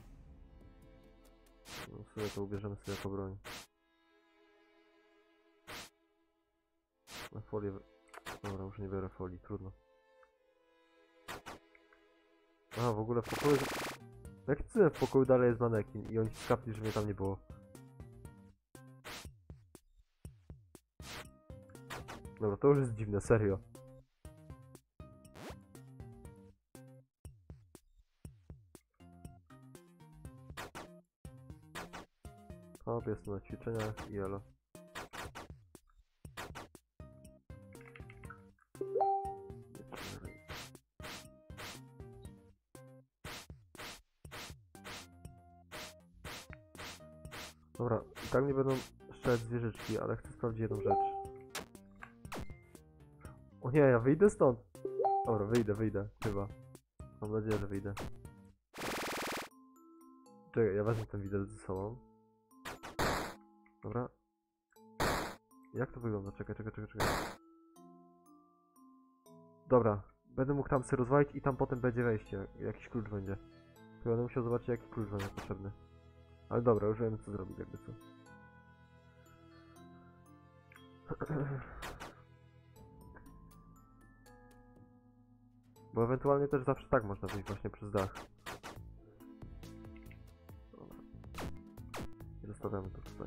No sobie to ubierzemy sobie jako broń. Na folię... Dobra, już nie biorę folii, trudno. A, w ogóle w pokoju... Jak ty w pokoju dalej jest manekin i oni skapli, że mnie tam nie było. Dobra, to już jest dziwne, serio. O, jestem na ćwiczeniach i elo. Dobra, i tak nie będą strzelać zwierzyczki, ale chcę sprawdzić jedną rzecz. O nie, ja wyjdę stąd. Dobra, wyjdę, wyjdę, chyba. Mam nadzieję, że wyjdę. Czekaj, ja wezmę ten widelec ze sobą. Dobra. Jak to wygląda? Czekaj, czekaj, czekaj, czekaj. Dobra, będę mógł tam sobie rozwalić i tam potem będzie wejście. Jakiś klucz będzie. To będę musiał zobaczyć, jaki klucz będzie potrzebny. Ale dobra, już wiemy, co zrobić, jakby co. Bo ewentualnie też zawsze tak można wyjść właśnie przez dach. Dobra. I zostawiamy to tutaj.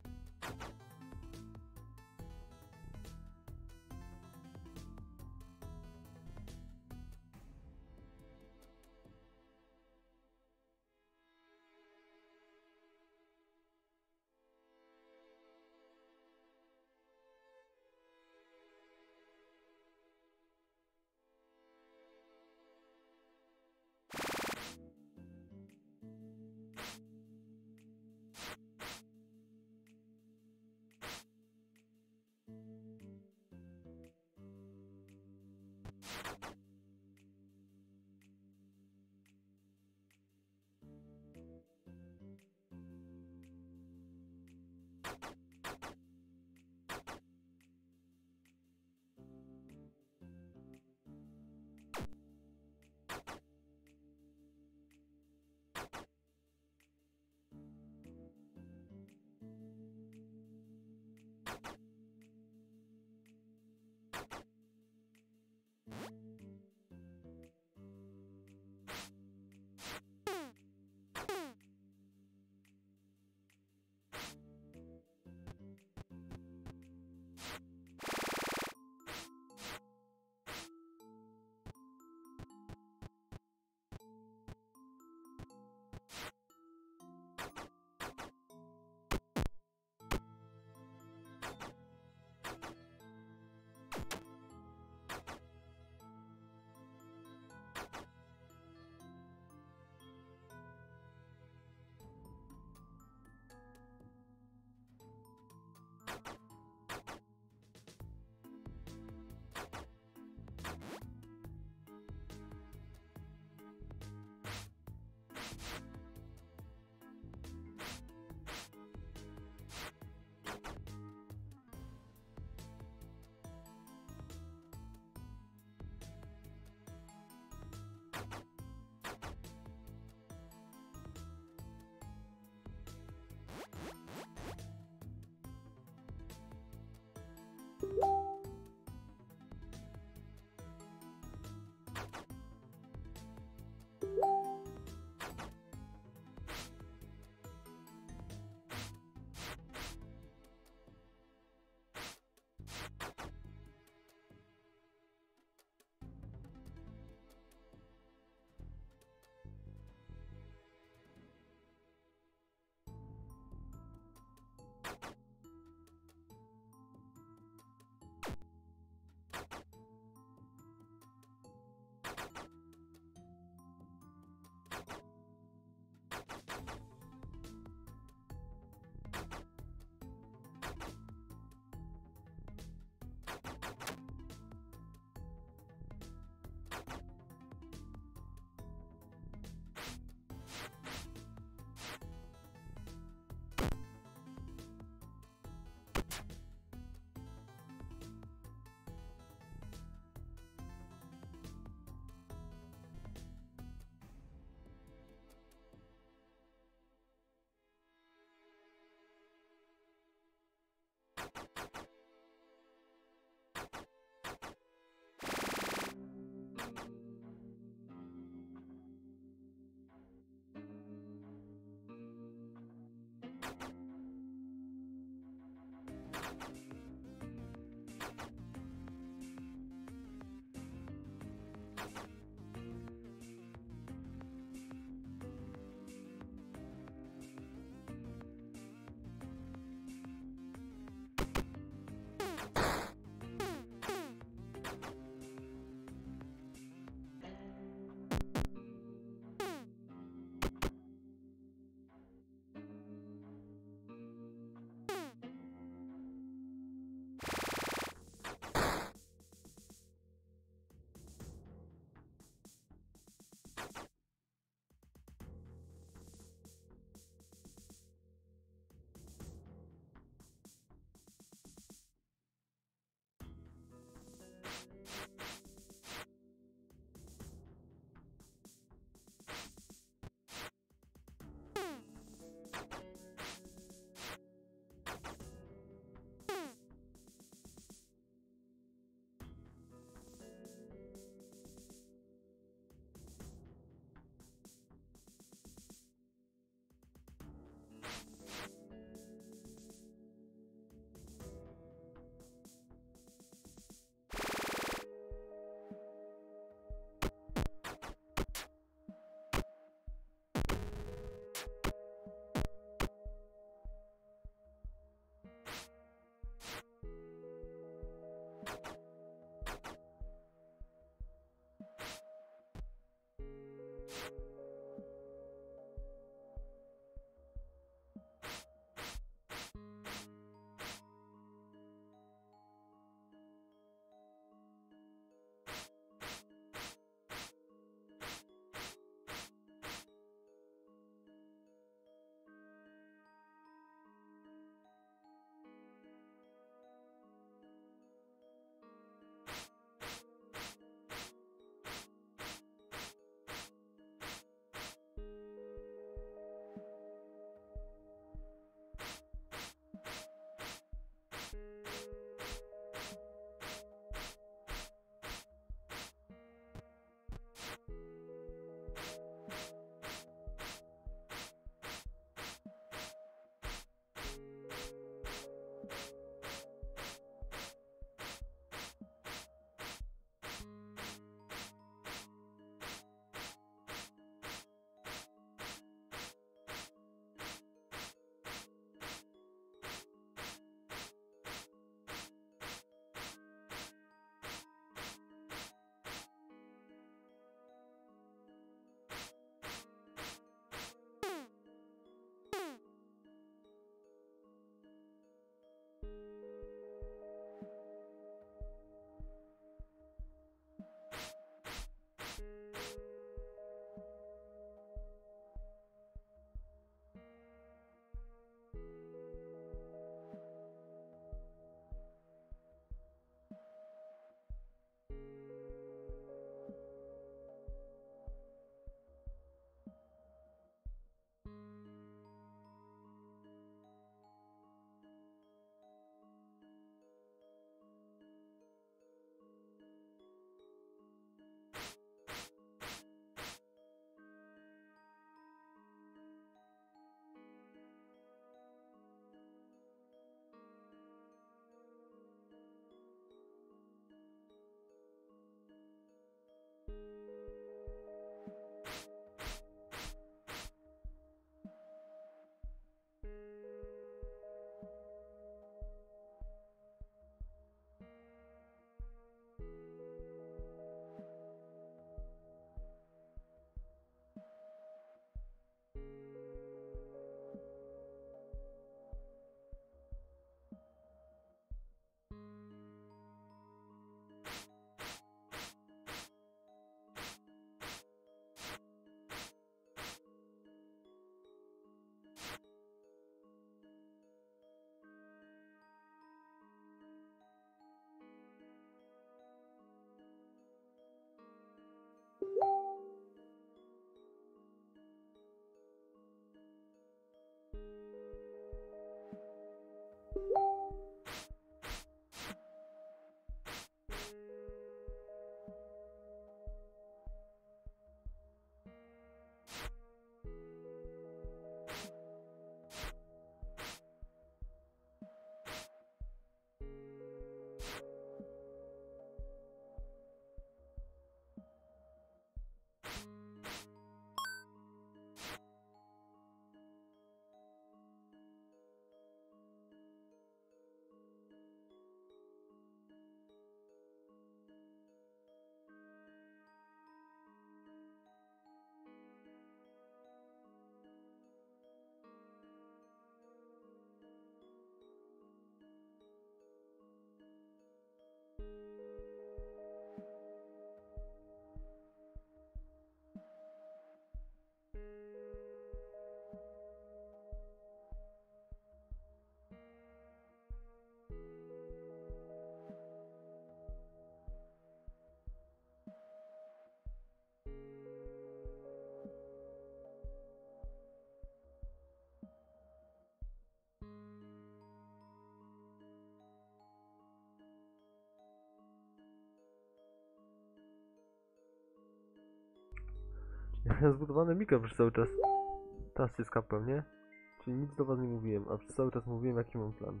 Ja zbudowany mikro przez cały czas. Teraz się skapłem, nie? Czyli nic do was nie mówiłem, a przez cały czas mówiłem jaki mam plan.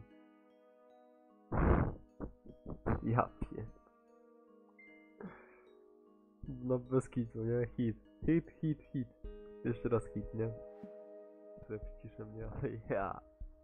Ja pie... No bez kitu, nie? Hit. Hit, hit, hit. Jeszcze raz hit, nie? Sobie przyciszę mnie, ale ja...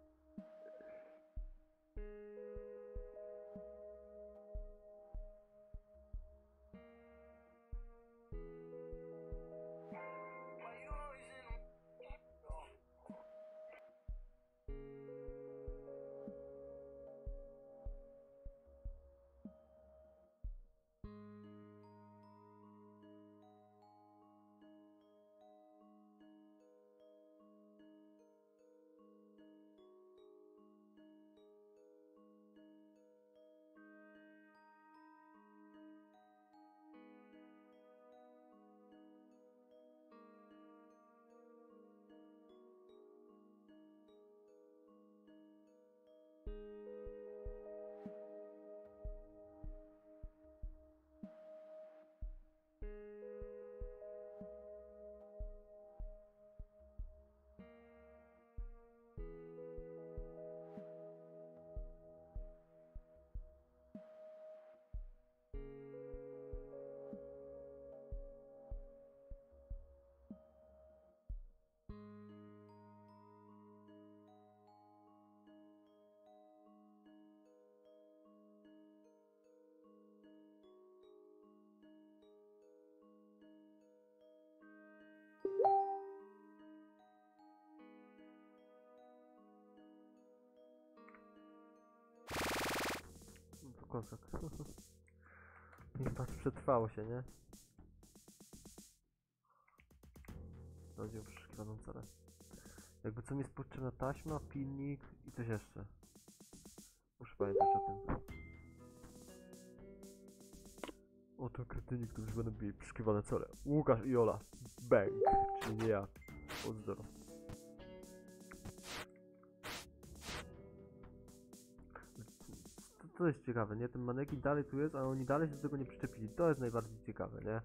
To kosek. Niech patrz, przetrwało się, nie? Będzie przeszukiwaną celę. Jakby co mi jest potrzebna taśma, pilnik i coś jeszcze. Muszę pamiętać o tym. Oto kretyni, którzy będą mieli przeszukiwane cele. Łukasz i Ola. Bang. Czyli nie ja. Pozdro. To, to jest ciekawe, nie? Ten manekin dalej tu jest, a oni dalej się do tego nie przyczepili. To jest najbardziej ciekawe, nie?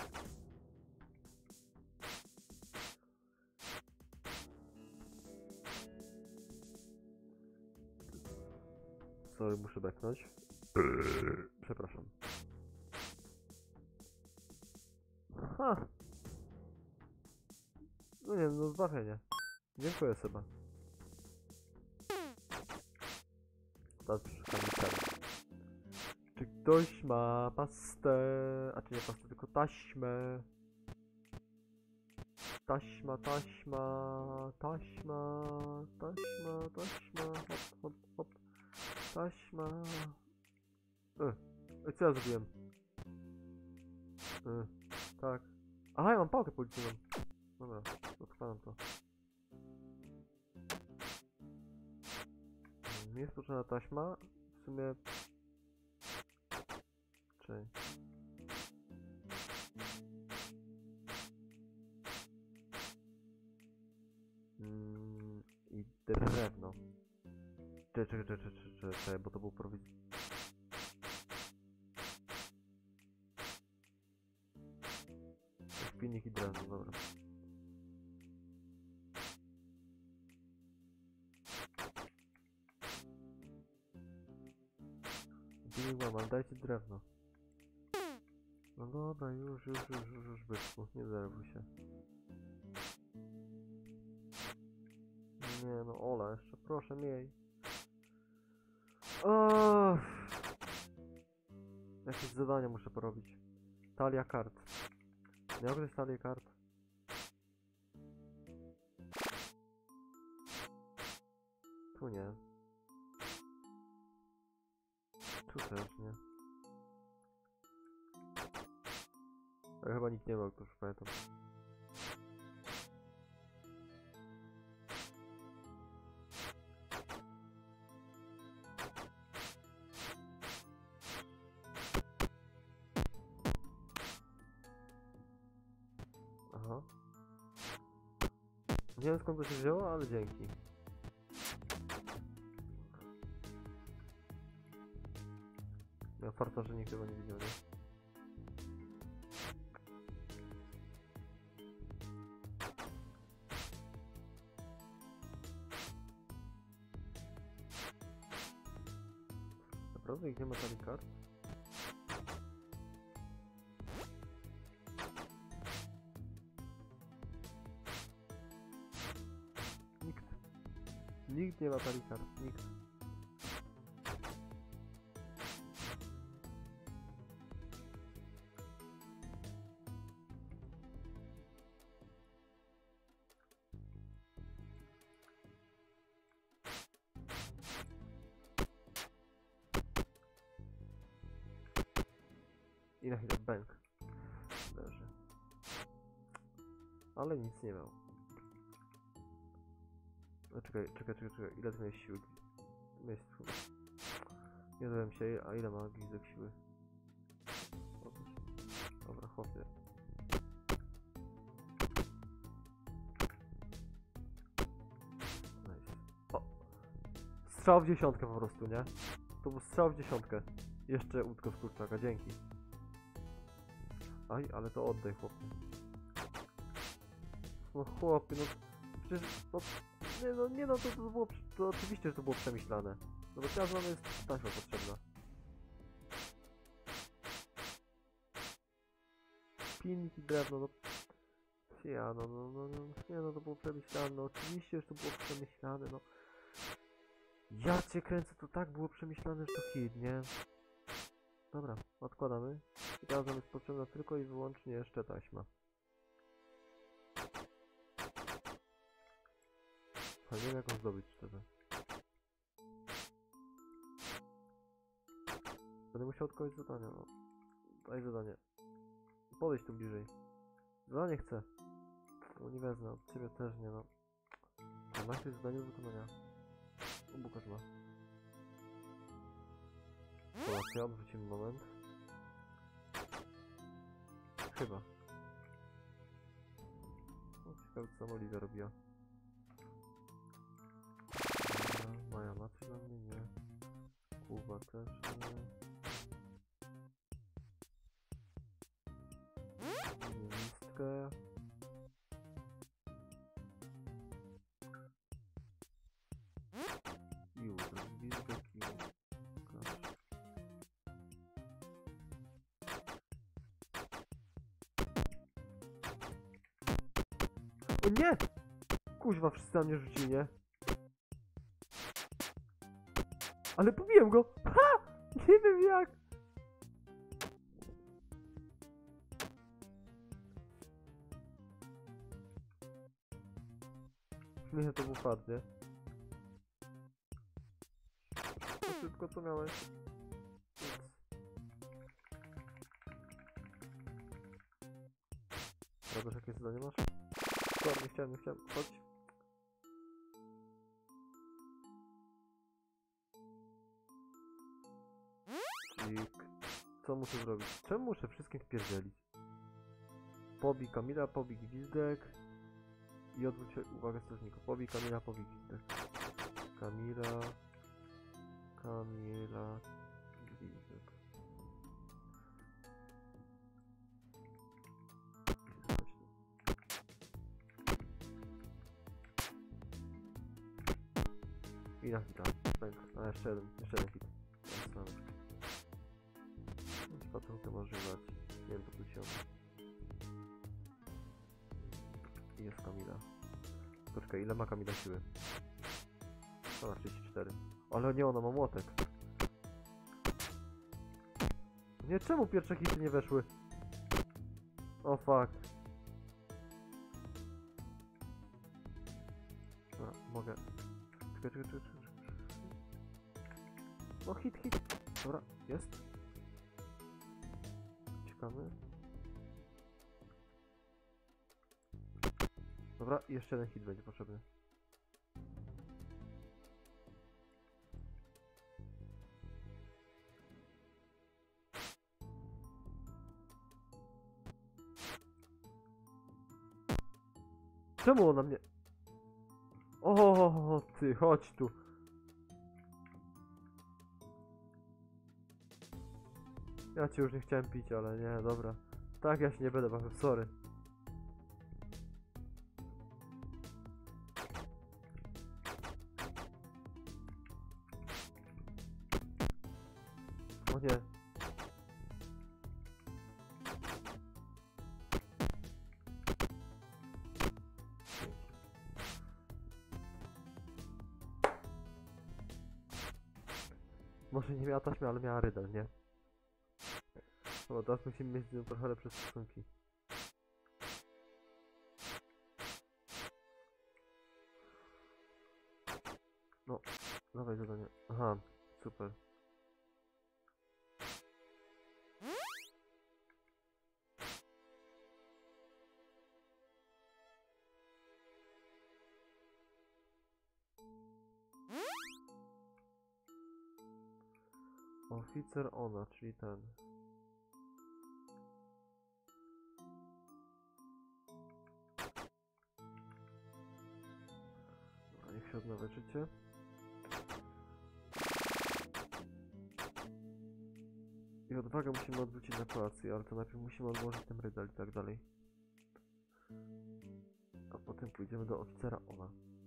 Sorry, muszę beknąć. Przepraszam. Ha! No nie wiem, no zbawienie. Dziękuję Seba. Teraz przeszukam cel. Czy ktoś ma pastę? A czy nie pastę, tylko taśmę? Taśma, taśma, taśma, taśma, taśma, hop, hop, hop. Taśma. E, e, co ja zrobiłem? E, tak. Aha, ja mam pałkę policyjną. Dobra, odkładam to. Nie jest potrzebna taśma. W sumie... Czej. Mm, I drewno. Czekaj, czekaj, czekaj, czekaj, czekaj, bo to był prowid... Pilnik i drewno, dobra. Pilnik mam, ale dajcie drewno. No dobra, już, już, już, już, już byczku, nie denerwuj się. Nie no, Ola, jeszcze proszę, miej. O! Jakieś zadania muszę porobić. Talia kart. Nie mogę talię kart. Tu nie. Tu też nie. Ale chyba nikt nie ma, to już pamiętam. Aha. Nie wiem skąd to się wzięło, ale dzięki. Ja farta, że nikt tego nie widział, nie? Naprawdę ich nie ma talii kart? Nikt. Nikt nie ma talii kart. Nikt. I na chwilę bęk leży. Ale nic nie miał. No, czekaj, czekaj, czekaj, czekaj. Ile ty miałeś siły? Miałeś siły. Nie dowiem się, a ile ma gwizdek siły? Otóż. Dobra, chłopie. Nice. O! Strzał w dziesiątkę po prostu, nie? To był strzał w dziesiątkę. Jeszcze łódko z kurczaka, dzięki. Aj, ale to oddaj, chłopie. No chłopie, no przecież, no, nie no, nie no, to, to było, to oczywiście, że to było przemyślane. No bo teraz mamy jest taśma potrzebna. Pilnik i drewno, no. Ja, no, no, no, no, nie no, to było przemyślane, no oczywiście, że to było przemyślane, no. Ja cię kręcę, to tak było przemyślane, że to hit, nie? Dobra, odkładamy. I teraz nam jest potrzebna tylko i wyłącznie jeszcze taśma. Ale nie wiem jak ją zdobyć szczerze. Będę musiał odkończyć zadanie, no. Daj zadanie. Podejdź tu bliżej. Zadanie chcę. No nie wezmę, od ciebie też nie, no. dwanaście zadanie do wykonania. Bukasz ma. Kolacja, odwrócimy moment. Chyba. No, ciekawe co tam Oliwia robiła. Nie, Maja ma coś dla mnie? Nie. Kuba też nie. Listkę. Już, gwizdek i Łukasz. O nie! Kuźwa, wszyscy na mnie rzucili, nie? Ale pobiłem go! Ha! Nie wiem jak! Nie, to był fart, nie? To szybko co miałeś? Radosz, jakie zadanie masz? Co? Nie chciałem, nie chciałem. Chodź. Cik. Co muszę zrobić? Czemu muszę wszystkim wpierdzielić? Pobij Kamila, pobij gwizdek. I odwróć uwagę strażników. Pobij Kamila, pobij gwizdek. Kamila. Kamila. Gwizdek. I na hita. A jeszcze jeden, jeszcze jeden hit. Patronkę może dać. Nie wiem, to wróciłem. I jest Kamila. Poczekaj, ile ma Kamila siły? Ona trzydzieści cztery. Ale nie, ona ma młotek. Nie, czemu pierwsze hity nie weszły? O fuck. Dobra, mogę. Czekaj, czekaj, czekaj, czekaj. No hit, hit. Dobra, jest. Czekamy. Dobra, i jeszcze jeden hit będzie potrzebny. Czemu ona mnie... O, ty, chodź tu. Ja cię już nie chciałem pić, ale nie, dobra. Tak, ja się nie będę bawił, sorry. O nie. Może nie miała taśmy, ale miała rydel, nie? No teraz musimy mieć z nią trochę lepsze stosunki. No, dawaj zadanie. Aha, super. Oficer ona, czyli ten. Dobra, niech się odnawia życie. I odwagę musimy odwrócić na kolację, ale to najpierw musimy odłożyć ten rydel i tak dalej. A potem pójdziemy do oficera ona.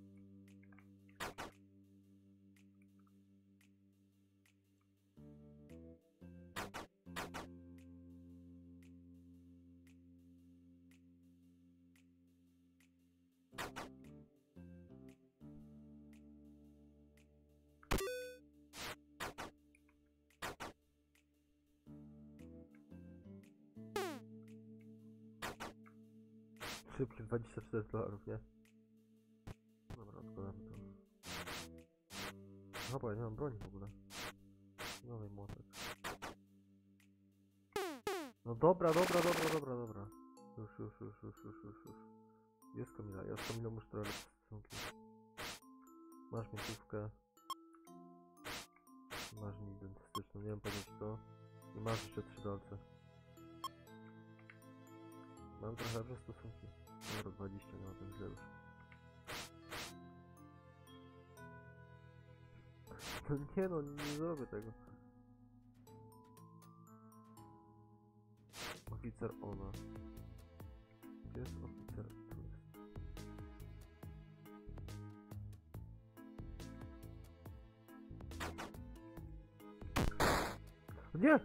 Szybkie dwadzieścia cztery dolarów, nie? Dobra, odkładamy to. No bo ja nie mam broni w ogóle. Nowy młotek. No dobra, dobra, dobra, dobra, dobra. Już, już, już, już, już, już, już. Jest Kamila, ja z Kamilą muszę trochę lepsze stosunki. Masz miętówkę. Masz mi dentystyczną, nie wiem powiedzieć co. I masz jeszcze trzy dolce. Mam trochę lepsze stosunki. Dobra, dwadzieścia, nie ma tak źle już. No nie no, nie zrobię tego. Oficer ona. Gdzie jest oficer? Tu jest. Nie!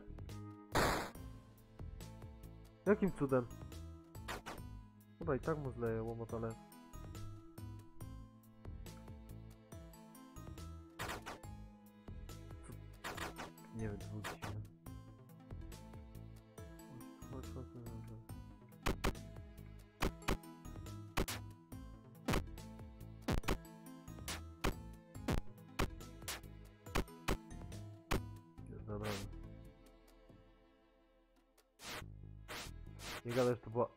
Jakim cudem? Dobra, i tak mu zleję łomot, ale... Co? Nie wiem, dwóch dziwne. Chodź, chodź, chodź, chodź. Dobra. Nie gadaj, że to była...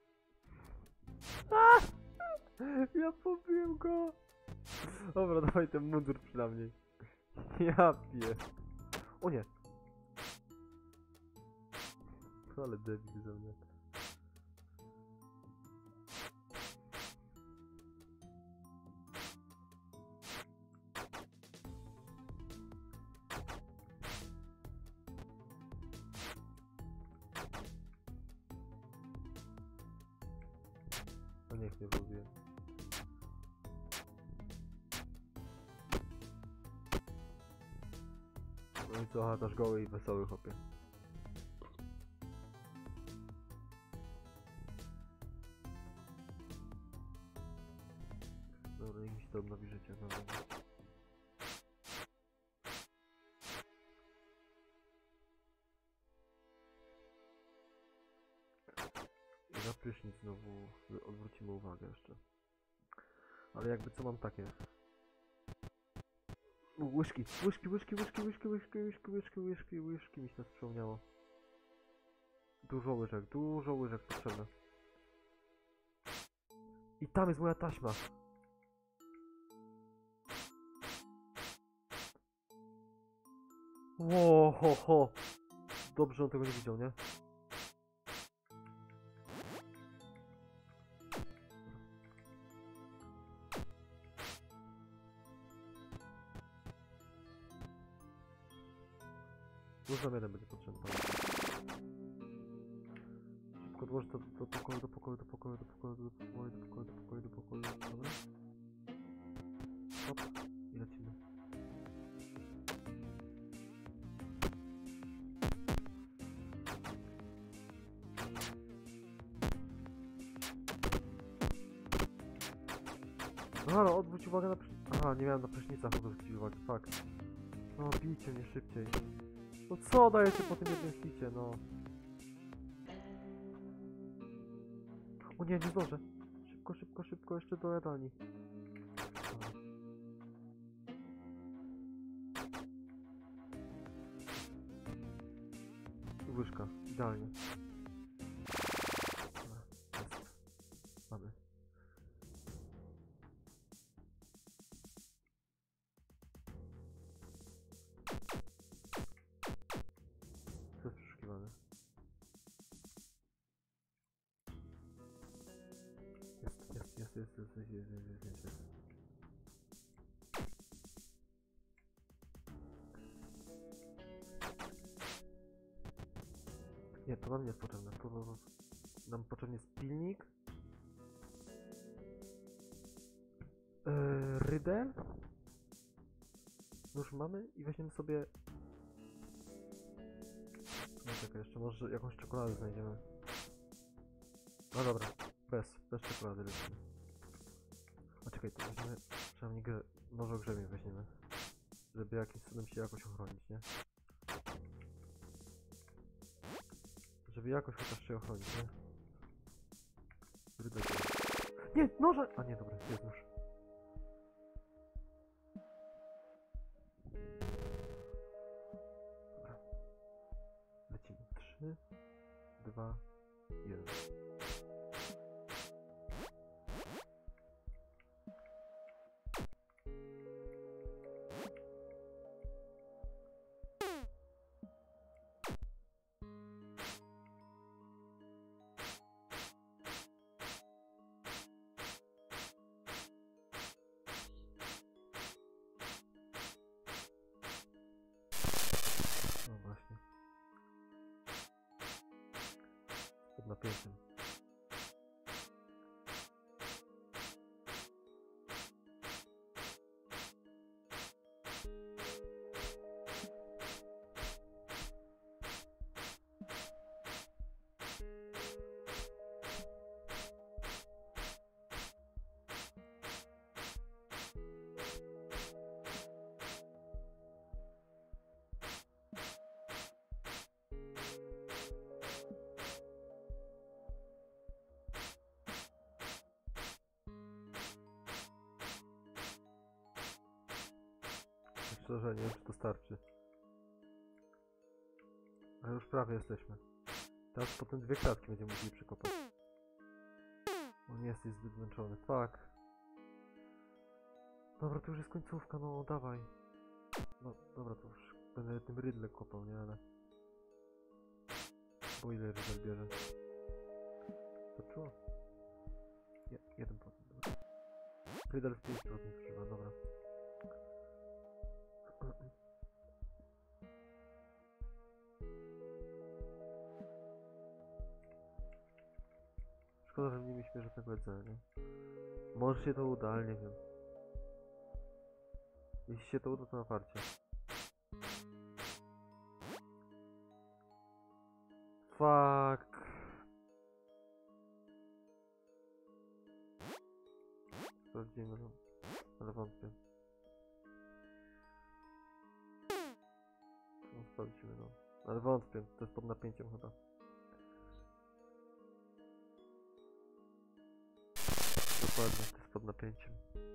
A! Ja pobiłem go! Dobra, dawaj ten mundur przynajmniej. Ja piję. O nie! Ale debil ze mnie. No niech nie próbuje. No i co, chatasz goły i wesoły chłopie. Dobra, niech mi się to odnowi życie. Dobra. I na prysznic znowu odwrócimy uwagę jeszcze. Ale jakby co mam takie? U, łyżki, łyżki, łyżki, łyżki, łyżki, łyżki, łyżki, łyżki, łyżki, łyżki mi się to przypomniało. Dużo łyżek, dużo łyżek potrzebne. I tam jest moja taśma. Ło, ho, ho. Dobrze on tego nie widział, nie? Już zamiarem będzie potrzebny. Szybko odłożę to do pokoju, do pokoju, do pokoju, do pokoju, do pokoju, do pokoju, do pokoju, do pokoju, dobra? Hop, i lecimy. No halo, odwróć uwagę na prysznicach. Aha, nie miałem na prysznicach odwrócić uwagi, fuck. No, bijcie mnie szybciej. No co dajecie po tym jednym hicie, no. O nie, nie zdążę. Szybko, szybko, szybko, jeszcze do jadalni. Łyżka, idealnie. Dobra, jest. Mamy. To jest przeszukiwane. Jest, jest, jest, jest, jest, jest, jest, jest, jest, jest. Nie, to nam nie jest potrzebne. To, to, to nam potrzebny jest pilnik. Yy, rydel. Już mamy i weźmiemy sobie... No czekaj, jeszcze może jakąś czekoladę znajdziemy. No dobra, bez, bez czekolady lecimy. A czekaj, to weźmiemy... Przynajmniej grze... Noże grzebie weźmiemy. Żeby jakimś cudem się jakoś ochronić, nie? Żeby jakoś chociaż się ochronić, nie? Rydel. Nie, noże! A nie, dobra, jest nóż. Dobra. Lecimy. trzy, dwa, jeden. No właśnie. Pod napięciem. Szczerze, nie wiem, czy to starczy. Ale już prawie jesteśmy. Teraz potem dwie kratki będziemy musieli przekopać. On nie jesteś zbyt zmęczony. Tak. Dobra, to już jest końcówka, no dawaj. No dobra, to już będę tym rydle kopał, nie? Ale... Bo ile rydel bierze? Starczyło? Je, jeden procent, dobra. Rydel w pięć procent używa, dobra. Szkoda, że nie mieliśmy żadnego jedzenia, nie? Może się to uda, ale nie wiem. Jeśli się to uda, to na farcie. Fuck. Sprawdzimy, no. Ale wątpię. No, sprawdzimy, no. Ale wątpię, to jest pod napięciem chyba. Dokładnie, to jest pod napięciem.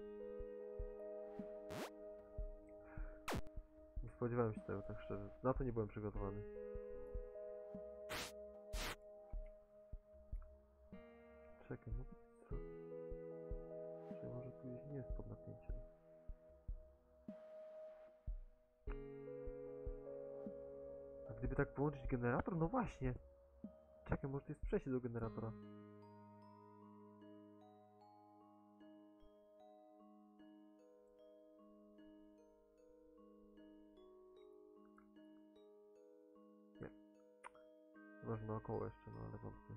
Nie spodziewałem się tego, tak szczerze. Na to nie byłem przygotowany. Czekaj, no co? Czy może tu nie jest pod napięciem? A gdyby tak połączyć generator? No właśnie! Czekaj, może to jest przejście do generatora. Nie. Może naokoło jeszcze, no ale wątpię.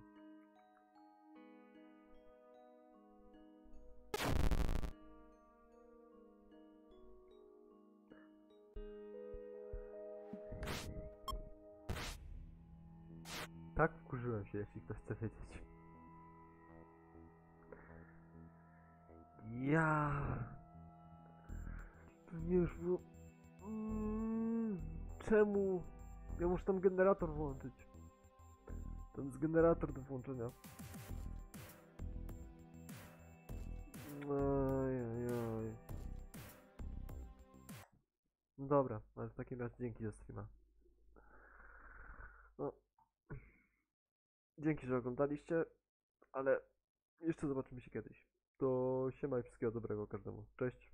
Tak wkurzyłem się, jeśli ktoś chce wiedzieć. Ja... To nie już było... Mm, czemu? Ja muszę tam generator włączyć. Tam jest generator do włączenia. Ojej. No dobra, ale w takim razie dzięki za streama. No, dzięki, że oglądaliście, ale jeszcze zobaczymy się kiedyś. To siema i wszystkiego dobrego każdemu. Cześć.